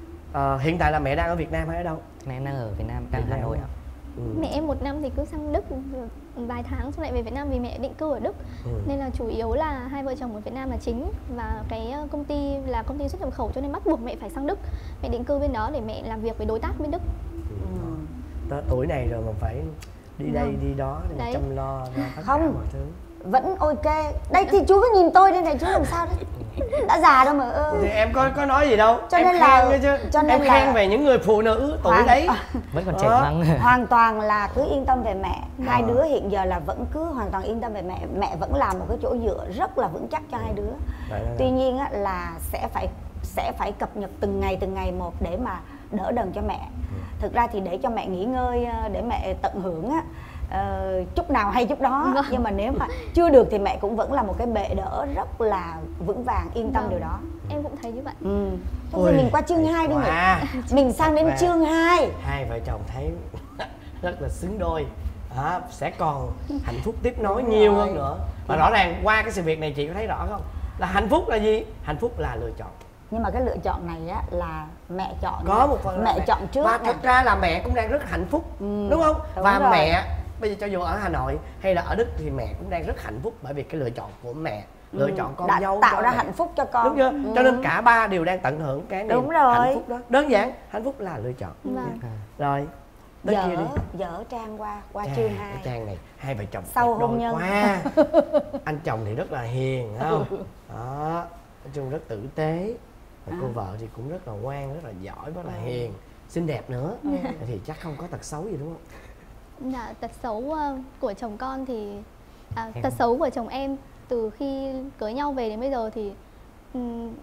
À, hiện tại là mẹ đang ở Việt Nam hay ở đâu? Mẹ em đang ở Việt Nam, đang Hà Nội ạ. Ừ. Mẹ em một năm thì cứ sang Đức vài tháng xong lại về Việt Nam vì mẹ định cư ở Đức. Ừ. Nên là chủ yếu là hai vợ chồng ở Việt Nam là chính, và cái công ty là công ty xuất nhập khẩu cho nên bắt buộc mẹ phải sang Đức. Mẹ định cư bên đó để mẹ làm việc với đối tác bên Đức. Ừ. Tới tuổi này rồi mà phải đi đây ừ. đi đó để chăm lo cho tất không. cả mọi thứ. Vẫn ok. Đây thì chú cứ nhìn tôi đây này, chú làm sao đấy. Đã già đâu mà. Ừ. Thì em có có nói gì đâu. Cho em nên khen là chứ. cho nên em là... khen về những người phụ nữ tuổi Hoàng... đấy. Vẫn còn trẻ măng. Hoàn toàn là cứ yên tâm về mẹ. Hai à. đứa hiện giờ là vẫn cứ hoàn toàn yên tâm về mẹ. Mẹ vẫn làm một cái chỗ dựa rất là vững chắc cho hai đứa. Đấy, đấy, Tuy nhiên á, là sẽ phải sẽ phải cập nhật từng ngày từng ngày một để mà đỡ đần cho mẹ. Ừ. Thực ra thì để cho mẹ nghỉ ngơi, để mẹ tận hưởng á. Uh, chút nào hay chút đó. Vâng. Nhưng mà nếu mà chưa được thì mẹ cũng vẫn là một cái bệ đỡ rất là vững vàng, yên tâm vâng. điều đó. Em cũng thấy như vậy. Ừ. Thôi mình qua chương hai đi nhỉ. Mình sang đến chương hai. Hai vợ chồng thấy rất là xứng đôi. À, sẽ còn hạnh phúc tiếp nối nhiều hơn nữa. Và rõ ràng qua cái sự việc này chị có thấy rõ không? Là hạnh phúc là gì? Hạnh phúc là lựa chọn. Nhưng mà cái lựa chọn này á là mẹ chọn. Có một phần mẹ mẹ chọn trước. Và thật ra là mẹ cũng đang rất hạnh phúc, ừ, đúng không? Đúng và rồi. Mẹ bây giờ cho dù ở Hà Nội hay là ở Đức thì mẹ cũng đang rất hạnh phúc bởi vì cái lựa chọn của mẹ, lựa ừ. chọn con đã dâu tạo ra mẹ. hạnh phúc cho con. Đúng chưa? Ừ. Cho nên cả ba đều đang tận hưởng cái niềm đúng rồi. hạnh phúc đó. Đơn giản, hạnh phúc là lựa chọn. Ừ. Rồi. Tới dở, dở trang qua qua à, chương hai. Trang này hai vợ chồng sau hôn nhân quá. Anh chồng thì rất là hiền, phải không? Đó, nói chung rất tử tế. Và à. cô vợ thì cũng rất là ngoan, rất là giỏi, rất là hiền, xinh đẹp nữa. Ừ. Thì chắc không có tật xấu gì đúng không? Dạ, tật xấu uh, của chồng con thì à, tật không? xấu của chồng em từ khi cưới nhau về đến bây giờ thì um,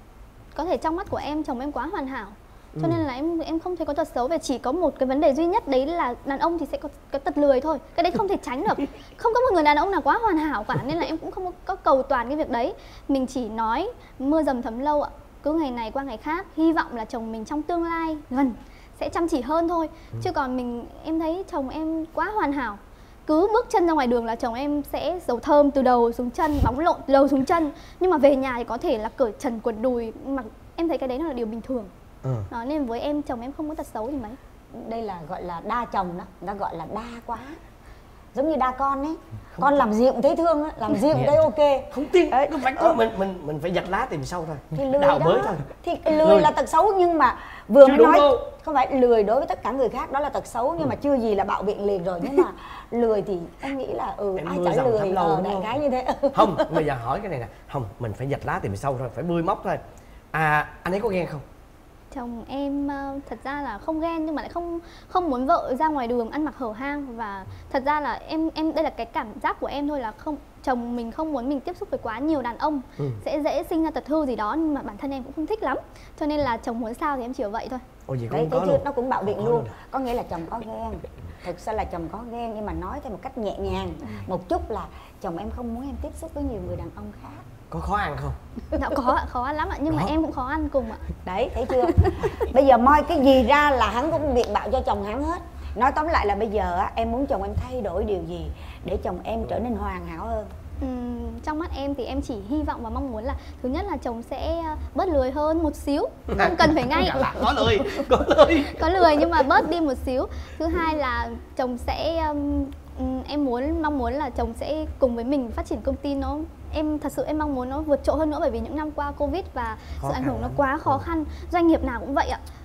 có thể trong mắt của em chồng em quá hoàn hảo. Cho ừ. nên là em em không thấy có tật xấu, và chỉ có một cái vấn đề duy nhất đấy là đàn ông thì sẽ có cái tật lười thôi. Cái đấy không thể tránh được. Không có một người đàn ông nào quá hoàn hảo cả, nên là em cũng không có cầu toàn cái việc đấy. Mình chỉ nói mưa dầm thấm lâu ạ. Cứ ngày này qua ngày khác, hy vọng là chồng mình trong tương lai gần sẽ chăm chỉ hơn thôi. Ừ. Chứ còn mình em thấy chồng em quá hoàn hảo. Cứ bước chân ra ngoài đường là chồng em sẽ dầu thơm từ đầu xuống chân, bóng lộn từ đầu xuống chân. Nhưng mà về nhà thì có thể là cởi trần quần đùi, mà em thấy cái đấy là điều bình thường. Ừ. Đó, nên với em chồng em không có tật xấu gì mấy. Đây là gọi là đa chồng đó, người ta gọi là đa quá. Giống như đa con ấy, không con làm gì cũng thấy thương á, làm gì cũng thấy ok. Không tin, đấy, không phải có mình mình mình phải giặt lá tìm sâu thôi. Thì lười đào đó. mới thôi. Thì lười, lười là tật xấu, nhưng mà vừa mới nói đâu. Không phải lười đối với tất cả người khác đó là tật xấu, nhưng ừ. mà chưa gì là bạo biện liền rồi. Nhưng mà lười thì em nghĩ là ừ em ai chả lười lâu, đại khái như thế. Không, bây giờ hỏi cái này nè, không mình phải giặt lá tìm sâu thôi, phải bươi móc thôi. À anh ấy có ghen không? Chồng em thật ra là không ghen, nhưng mà lại không không muốn vợ ra ngoài đường ăn mặc hở hang. Và thật ra là em em đây là cái cảm giác của em thôi, là không chồng mình không muốn mình tiếp xúc với quá nhiều đàn ông, ừ. sẽ dễ sinh ra tật hư gì đó, nhưng mà bản thân em cũng không thích lắm, cho nên là chồng muốn sao thì em chịu vậy thôi. Ồ, gì đấy, có thế luôn. Nó cũng bạo biện luôn, luôn. Có nghĩa là chồng có ghen, thực ra là chồng có ghen, nhưng mà nói theo một cách nhẹ nhàng một chút là chồng em không muốn em tiếp xúc với nhiều người đàn ông khác. Có khó ăn không? Dạ có, khó ăn lắm ạ, nhưng có. mà em cũng khó ăn cùng ạ. Đấy, thấy chưa? Bây giờ moi cái gì ra là hắn cũng biện bạo cho chồng hắn hết. Nói tóm lại là bây giờ á, em muốn chồng em thay đổi điều gì để chồng em trở nên hoàn hảo hơn? Uhm, trong mắt em thì em chỉ hy vọng và mong muốn là thứ nhất là chồng sẽ bớt lười hơn một xíu, không cần phải ngay. Có lười, có lười. Có lười nhưng mà bớt đi một xíu. Thứ hai là chồng sẽ um, em muốn mong muốn là chồng sẽ cùng với mình phát triển công ty nó, em thật sự em mong muốn nó vượt trội hơn nữa, bởi vì những năm qua Covid và khó sự ảnh hưởng nó quá khó khăn. Doanh nghiệp nào cũng vậy ạ.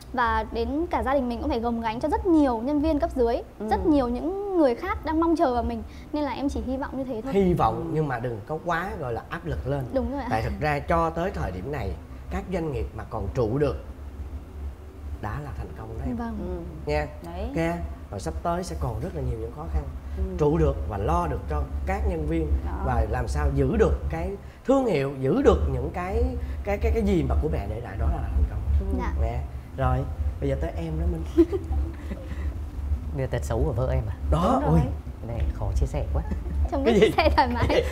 và đến cả gia đình mình cũng phải gồng gánh cho rất nhiều nhân viên cấp dưới, Ừ. rất nhiều những người khác đang mong chờ vào mình, nên là em chỉ hy vọng như thế thôi. Hy vọng nhưng mà đừng có quá gọi là áp lực lên. Đúng rồi ạ. Tại thực ra cho tới thời điểm này các doanh nghiệp mà còn trụ được đã là thành công đấy. Vâng. Ừ. Nha. Đấy. Nha. Và sắp tới sẽ còn rất là nhiều những khó khăn. Ừ. Trụ được và lo được cho các nhân viên Đó. và làm sao giữ được cái thương hiệu, giữ được những cái cái cái cái gì mà của mẹ để lại, đó là thành công. Dạ. Nè. Rồi, bây giờ tới em đó Minh. Bây giờ tật xấu của vợ em à? Đó, Đúng ui. rồi. Cái này khó chia sẻ quá. Chồng Cái cứ gì? chia sẻ thoải mái.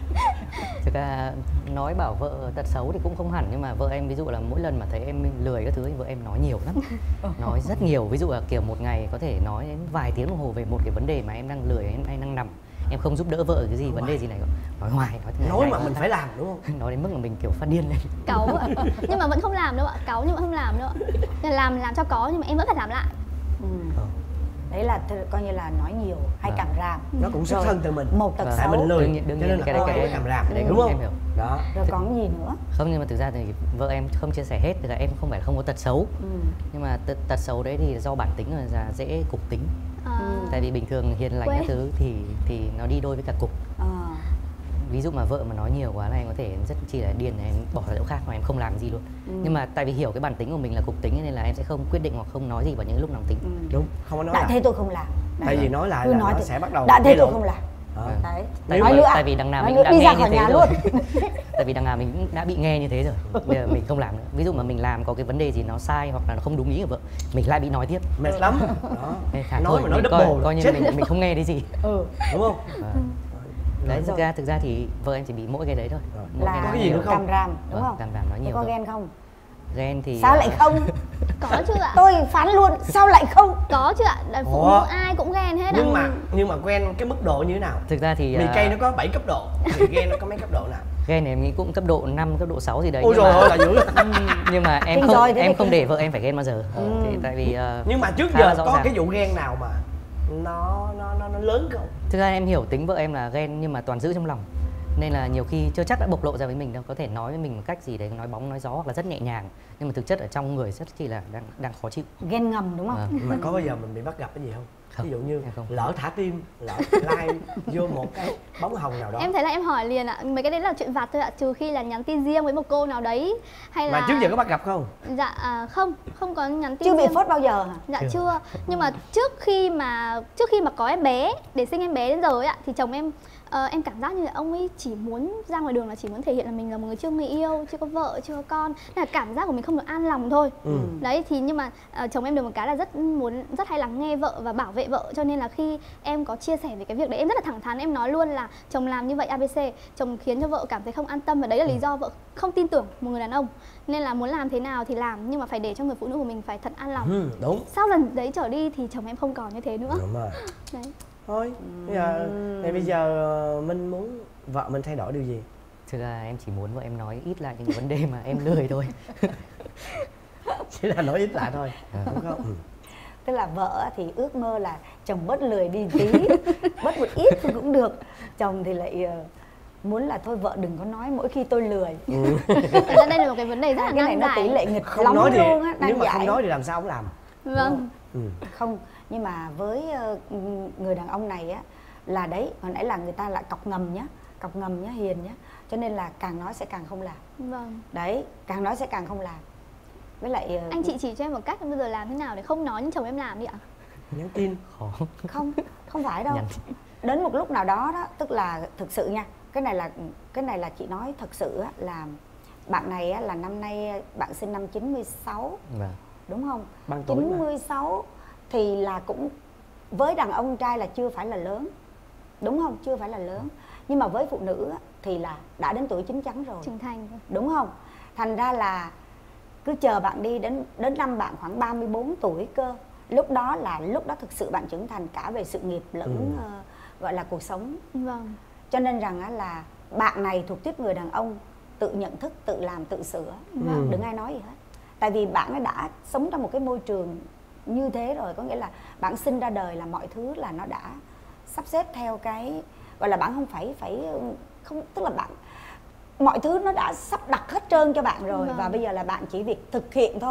Thực ra nói bảo vợ tật xấu thì cũng không hẳn, nhưng mà vợ em ví dụ là mỗi lần mà thấy em lười các thứ thì vợ em nói nhiều lắm. Nói rất nhiều, ví dụ là kiểu một ngày có thể nói đến vài tiếng đồng hồ về một cái vấn đề mà em đang lười, em, em đang nằm, em không giúp đỡ vợ cái gì, Nói vấn đề hoài. gì này, nói hoài, nói thế này, Nói này, mà nói mình thế. phải làm đúng không? Nói đến mức mà mình kiểu phát điên lên. Cáu ạ. Nhưng mà vẫn không làm đâu ạ, cáu nhưng mà không làm đâu ạ. Nên là làm làm cho có nhưng mà em vẫn phải làm lại. Ừ. Đấy là th- coi như là nói nhiều hay Vâng. càm ràm. Nó cũng xuất Rồi, thân từ mình. một tật Vâng. Tại xấu. mình lười, Đương nhiên- đương cho nhiên nên là cái đấy- con cái phải đấy- làm rạp, cái đấy đúng em không? hiểu. Đó. Rồi còn cái gì nữa? Không, nhưng mà thực ra thì vợ em không chia sẻ hết, tức là em không phải là không có tật xấu, Ừ. nhưng mà tật, tật xấu đấy thì do bản tính là dễ cục tính. À, Tại vì bình thường hiền lành Quên. các thứ thì thì nó đi đôi với cả cục. Ờ. Ví dụ mà vợ mà nói nhiều quá là em có thể rất chi là điên, em bỏ ra chỗ khác mà em không làm gì luôn. Ừ. Nhưng mà tại vì hiểu cái bản tính của mình là cục tính nên là em sẽ không quyết định hoặc không nói gì vào những lúc nóng tính. Ừ. Đúng, không có nói Đã lại. thế tôi không làm. Đấy. Tại vì nói lại Cứ là nói nó thì- sẽ bắt đầu Đã thế gây tôi lộn. không làm. Đó. Đấy. Tại Nếu Nói vì, nữa à? tại vì đằng nào Nói mình nữa, đã đi nghe ra như khỏi thế nhà rồi. luôn. Tại vì đằng nào mình cũng đã bị nghe như thế rồi. Bây giờ mình không làm nữa. Ví dụ mà mình làm có cái vấn đề gì nó sai hoặc là nó không đúng ý của vợ, mình lại bị nói tiếp. Mệt lắm. Đó. Nên thà Nói thôi, mà nói mình double coi, là coi như chết mình luôn. mình không nghe thấy gì. Ừ. Đúng không? Vâng. Đấy, thực ra thực ra thì vợ em chỉ bị mỗi cái đấy thôi. Rồi. Mỗi Là cái Có nói cái gì nhiều. nữa không? càm ràm đúng Vâng, không? càm ràm nói Thế nhiều có thôi. ghen không? Ghen thì Sao ờ, lại không? có chứ ạ. Tôi phán luôn, sao lại không? Có chứ ạ. Là phụ Ủa? nữ ai cũng ghen hết ạ. Nhưng mà nhưng mà quen cái mức độ như thế nào? thực ra thì Mì ờ, cây nó có bảy cấp độ, thì ghen nó có mấy cấp độ nào? ghen thì em nghĩ cũng cấp độ năm, cấp độ sáu gì đấy. Ôi nhưng trời mà, ơi là dữ. nhưng mà em Kinh không roi thế em này, không kinh- để vợ em phải ghen bao giờ. Ừ. Thì tại vì ờ, Nhưng mà trước khá giờ là rõ có ràng. cái vụ ghen nào mà nó nó nó, nó lớn không? Thực ra em hiểu tính vợ em là ghen nhưng mà toàn giữ trong lòng. Nên là nhiều khi chưa chắc đã bộc lộ ra với mình đâu, có thể nói với mình một cách gì đấy, nói bóng nói gió hoặc là rất nhẹ nhàng, nhưng mà thực chất ở trong người rất chỉ là đang đang khó chịu. Ghen ngầm đúng không? Ờ. Mà có bao giờ mình bị bắt gặp cái gì không? Không, Ví dụ như em không. lỡ thả tim, lỡ like vô một cái bóng hồng nào đó. Em thấy là em hỏi liền ạ. Mấy cái đấy là chuyện vặt thôi ạ. Trừ khi là nhắn tin riêng với một cô nào đấy. Hay là... Mà trước giờ có bắt gặp không? Dạ à, không, không có nhắn tin Chưa bị riêng. phốt bao giờ hả? Dạ Chưa. chưa. Nhưng mà trước khi mà trước khi mà có em bé, để sinh em bé đến giờ ấy ạ, thì chồng em ờ, em cảm giác như là ông ấy chỉ muốn ra ngoài đường là chỉ muốn thể hiện là mình là một người chưa người yêu, chưa có vợ, chưa có con. Nên là cảm giác của mình không được an lòng thôi. Ừ. Đấy thì nhưng mà ờ, chồng em được một cái là rất muốn rất hay lắng nghe vợ và bảo vệ vợ, cho nên là khi em có chia sẻ về cái việc đấy em rất là thẳng thắn, em nói luôn là chồng làm như vậy a bê xê, chồng khiến cho vợ cảm thấy không an tâm và đấy là lý do vợ không tin tưởng một người đàn ông. Nên là muốn làm thế nào thì làm nhưng mà phải để cho người phụ nữ của mình phải thật an lòng. Ừ, đúng. Sau lần đấy trở đi thì chồng em không còn như thế nữa. Đúng rồi. Đấy. Thôi, bây giờ này bây giờ ờ, Minh muốn vợ mình thay đổi điều gì? Thực ra em chỉ muốn vợ em nói ít lại những cái vấn đề mà em lười thôi. Chỉ là nói ít lại thôi, đúng không? Ừ. Tức là vợ thì ước mơ là chồng bớt lười đi tí, bớt một ít thì cũng được. Chồng thì lại ờ, muốn là thôi vợ đừng có nói mỗi khi tôi lười. Thật ra đây là một cái vấn đề rất là Cái này nan nó tỷ giải. lệ nghịch Không lắm nói thì luôn á, nếu nan mà giải. không nói thì làm sao không làm? Vâng. Ừ. Không, nhưng mà với ờ, người đàn ông này á là đấy, hồi nãy là người ta lại cọc ngầm nhá, cọc ngầm nhá, hiền nhá. Cho nên là càng nói sẽ càng không làm. Vâng. Đấy, càng nói sẽ càng không làm. Với lại ờ, Anh chị chỉ cho em một cách bây giờ làm thế nào để không nói nhưng chồng em làm đi ạ? Nhắn tin. Khó. không, không phải đâu. Nhắn. Đến một lúc nào đó đó, tức là thực sự nha, cái này là cái này là chị nói thật sự á, là bạn này á, là năm nay bạn sinh năm chín mươi sáu, Vâng. đúng không? Bằng tuổi mà. chín mươi sáu thì là cũng với đàn ông trai là chưa phải là lớn, đúng không? Chưa phải là lớn, nhưng mà với phụ nữ á, thì là đã đến tuổi chín chắn rồi, Trưởng thành. đúng không? Thành ra là cứ chờ bạn đi đến đến năm bạn khoảng ba mươi bốn tuổi cơ, lúc đó là lúc đó thực sự bạn trưởng thành cả về sự nghiệp lẫn Ừ. ờ, gọi là cuộc sống. Vâng. Cho nên rằng á, là bạn này thuộc tiếp người đàn ông tự nhận thức, tự làm, tự sửa. Ừ. Đừng ai nói gì hết. Tại vì bạn ấy đã sống trong một cái môi trường như thế rồi, có nghĩa là bạn sinh ra đời là mọi thứ là nó đã sắp xếp theo cái gọi là bạn không phải phải không, tức là bạn mọi thứ nó đã sắp đặt hết trơn cho bạn rồi. Vâng. Và bây giờ là bạn chỉ việc thực hiện thôi.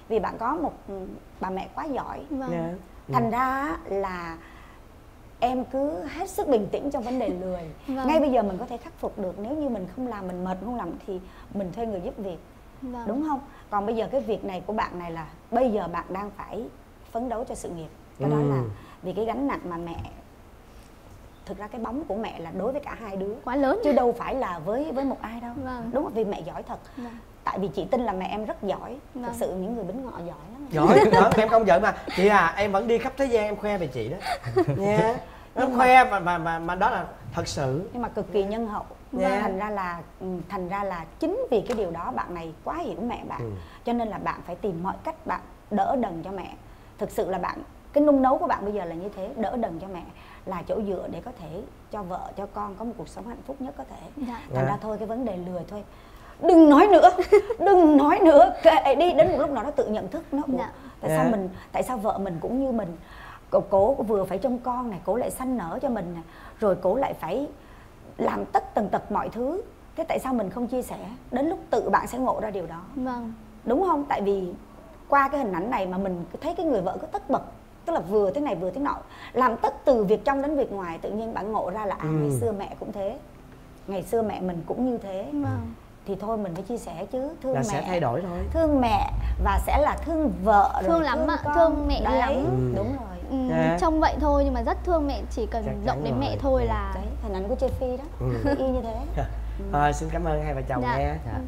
vì bạn có một bà mẹ quá giỏi. Vâng. Dạ. Thành ra là em cứ hết sức bình tĩnh trong vấn đề lười. Vâng. Ngay bây giờ mình có thể khắc phục được, nếu như mình không làm, mình mệt không làm thì mình thuê người giúp việc. Vâng. Đúng không? Còn bây giờ cái việc này của bạn này là bây giờ bạn đang phải phấn đấu cho sự nghiệp. Cái đó Ừ. là vì cái gánh nặng mà mẹ, thực ra cái bóng của mẹ là đối với cả hai đứa Quá lớn. chứ đâu phải là với với một ai đâu. Vâng. Đúng không? Vì mẹ giỏi thật. Vâng. Tại vì chị tin là mẹ em rất giỏi. Vâng. Thực sự những người bính ngọ giỏi lắm. Giỏi đó, em không giỡn mà chị à, em vẫn đi khắp thế gian em khoe về chị đó nha. Nó khoe mà, mà mà mà đó là thật sự. Nhưng mà cực kỳ nhân hậu. Dạ. Thành ra là ừ, thành ra là chính vì cái điều đó bạn này quá hiểu mẹ bạn. Ừ. Cho nên là bạn phải tìm mọi cách bạn đỡ đần cho mẹ. Thực sự là bạn, cái nung nấu của bạn bây giờ là như thế, đỡ đần cho mẹ, là chỗ dựa để có thể cho vợ cho con có một cuộc sống hạnh phúc nhất có thể. Dạ. Thành Dạ. ra thôi cái vấn đề lười thôi, đừng nói nữa, đừng nói nữa, kệ đi, đến một lúc nào nó tự nhận thức nó. Ủa, Dạ. tại Dạ. sao mình, tại sao vợ mình cũng như mình, cô, cố vừa phải trông con này, cố lại sanh nở cho mình này, rồi cố lại phải làm tất tần tật mọi thứ. Thế tại sao mình không chia sẻ? Đến lúc tự bạn sẽ ngộ ra điều đó. Vâng. Đúng không? Tại vì qua cái hình ảnh này mà mình thấy cái người vợ cứ tất bật, tức là vừa thế này vừa thế nọ, làm tất từ việc trong đến việc ngoài. Tự nhiên bạn ngộ ra là à, Ừ. ngày xưa mẹ cũng thế, ngày xưa mẹ mình cũng như thế. Vâng. Thì thôi mình phải chia sẻ chứ, thương Là mẹ sẽ thay đổi thôi. thương mẹ và sẽ là thương vợ rồi Thương lắm ạ, con. thương mẹ Đấy, lắm. Ừ. đúng rồi. Ừ, Dạ. trông vậy thôi nhưng mà rất thương mẹ, chỉ cần Chắc động chắn đến mẹ rồi. thôi là Đấy, hình ảnh của Chê Phi đó, Ừ. y như thế. À, xin cảm ơn hai vợ chồng Dạ. nghe. Dạ.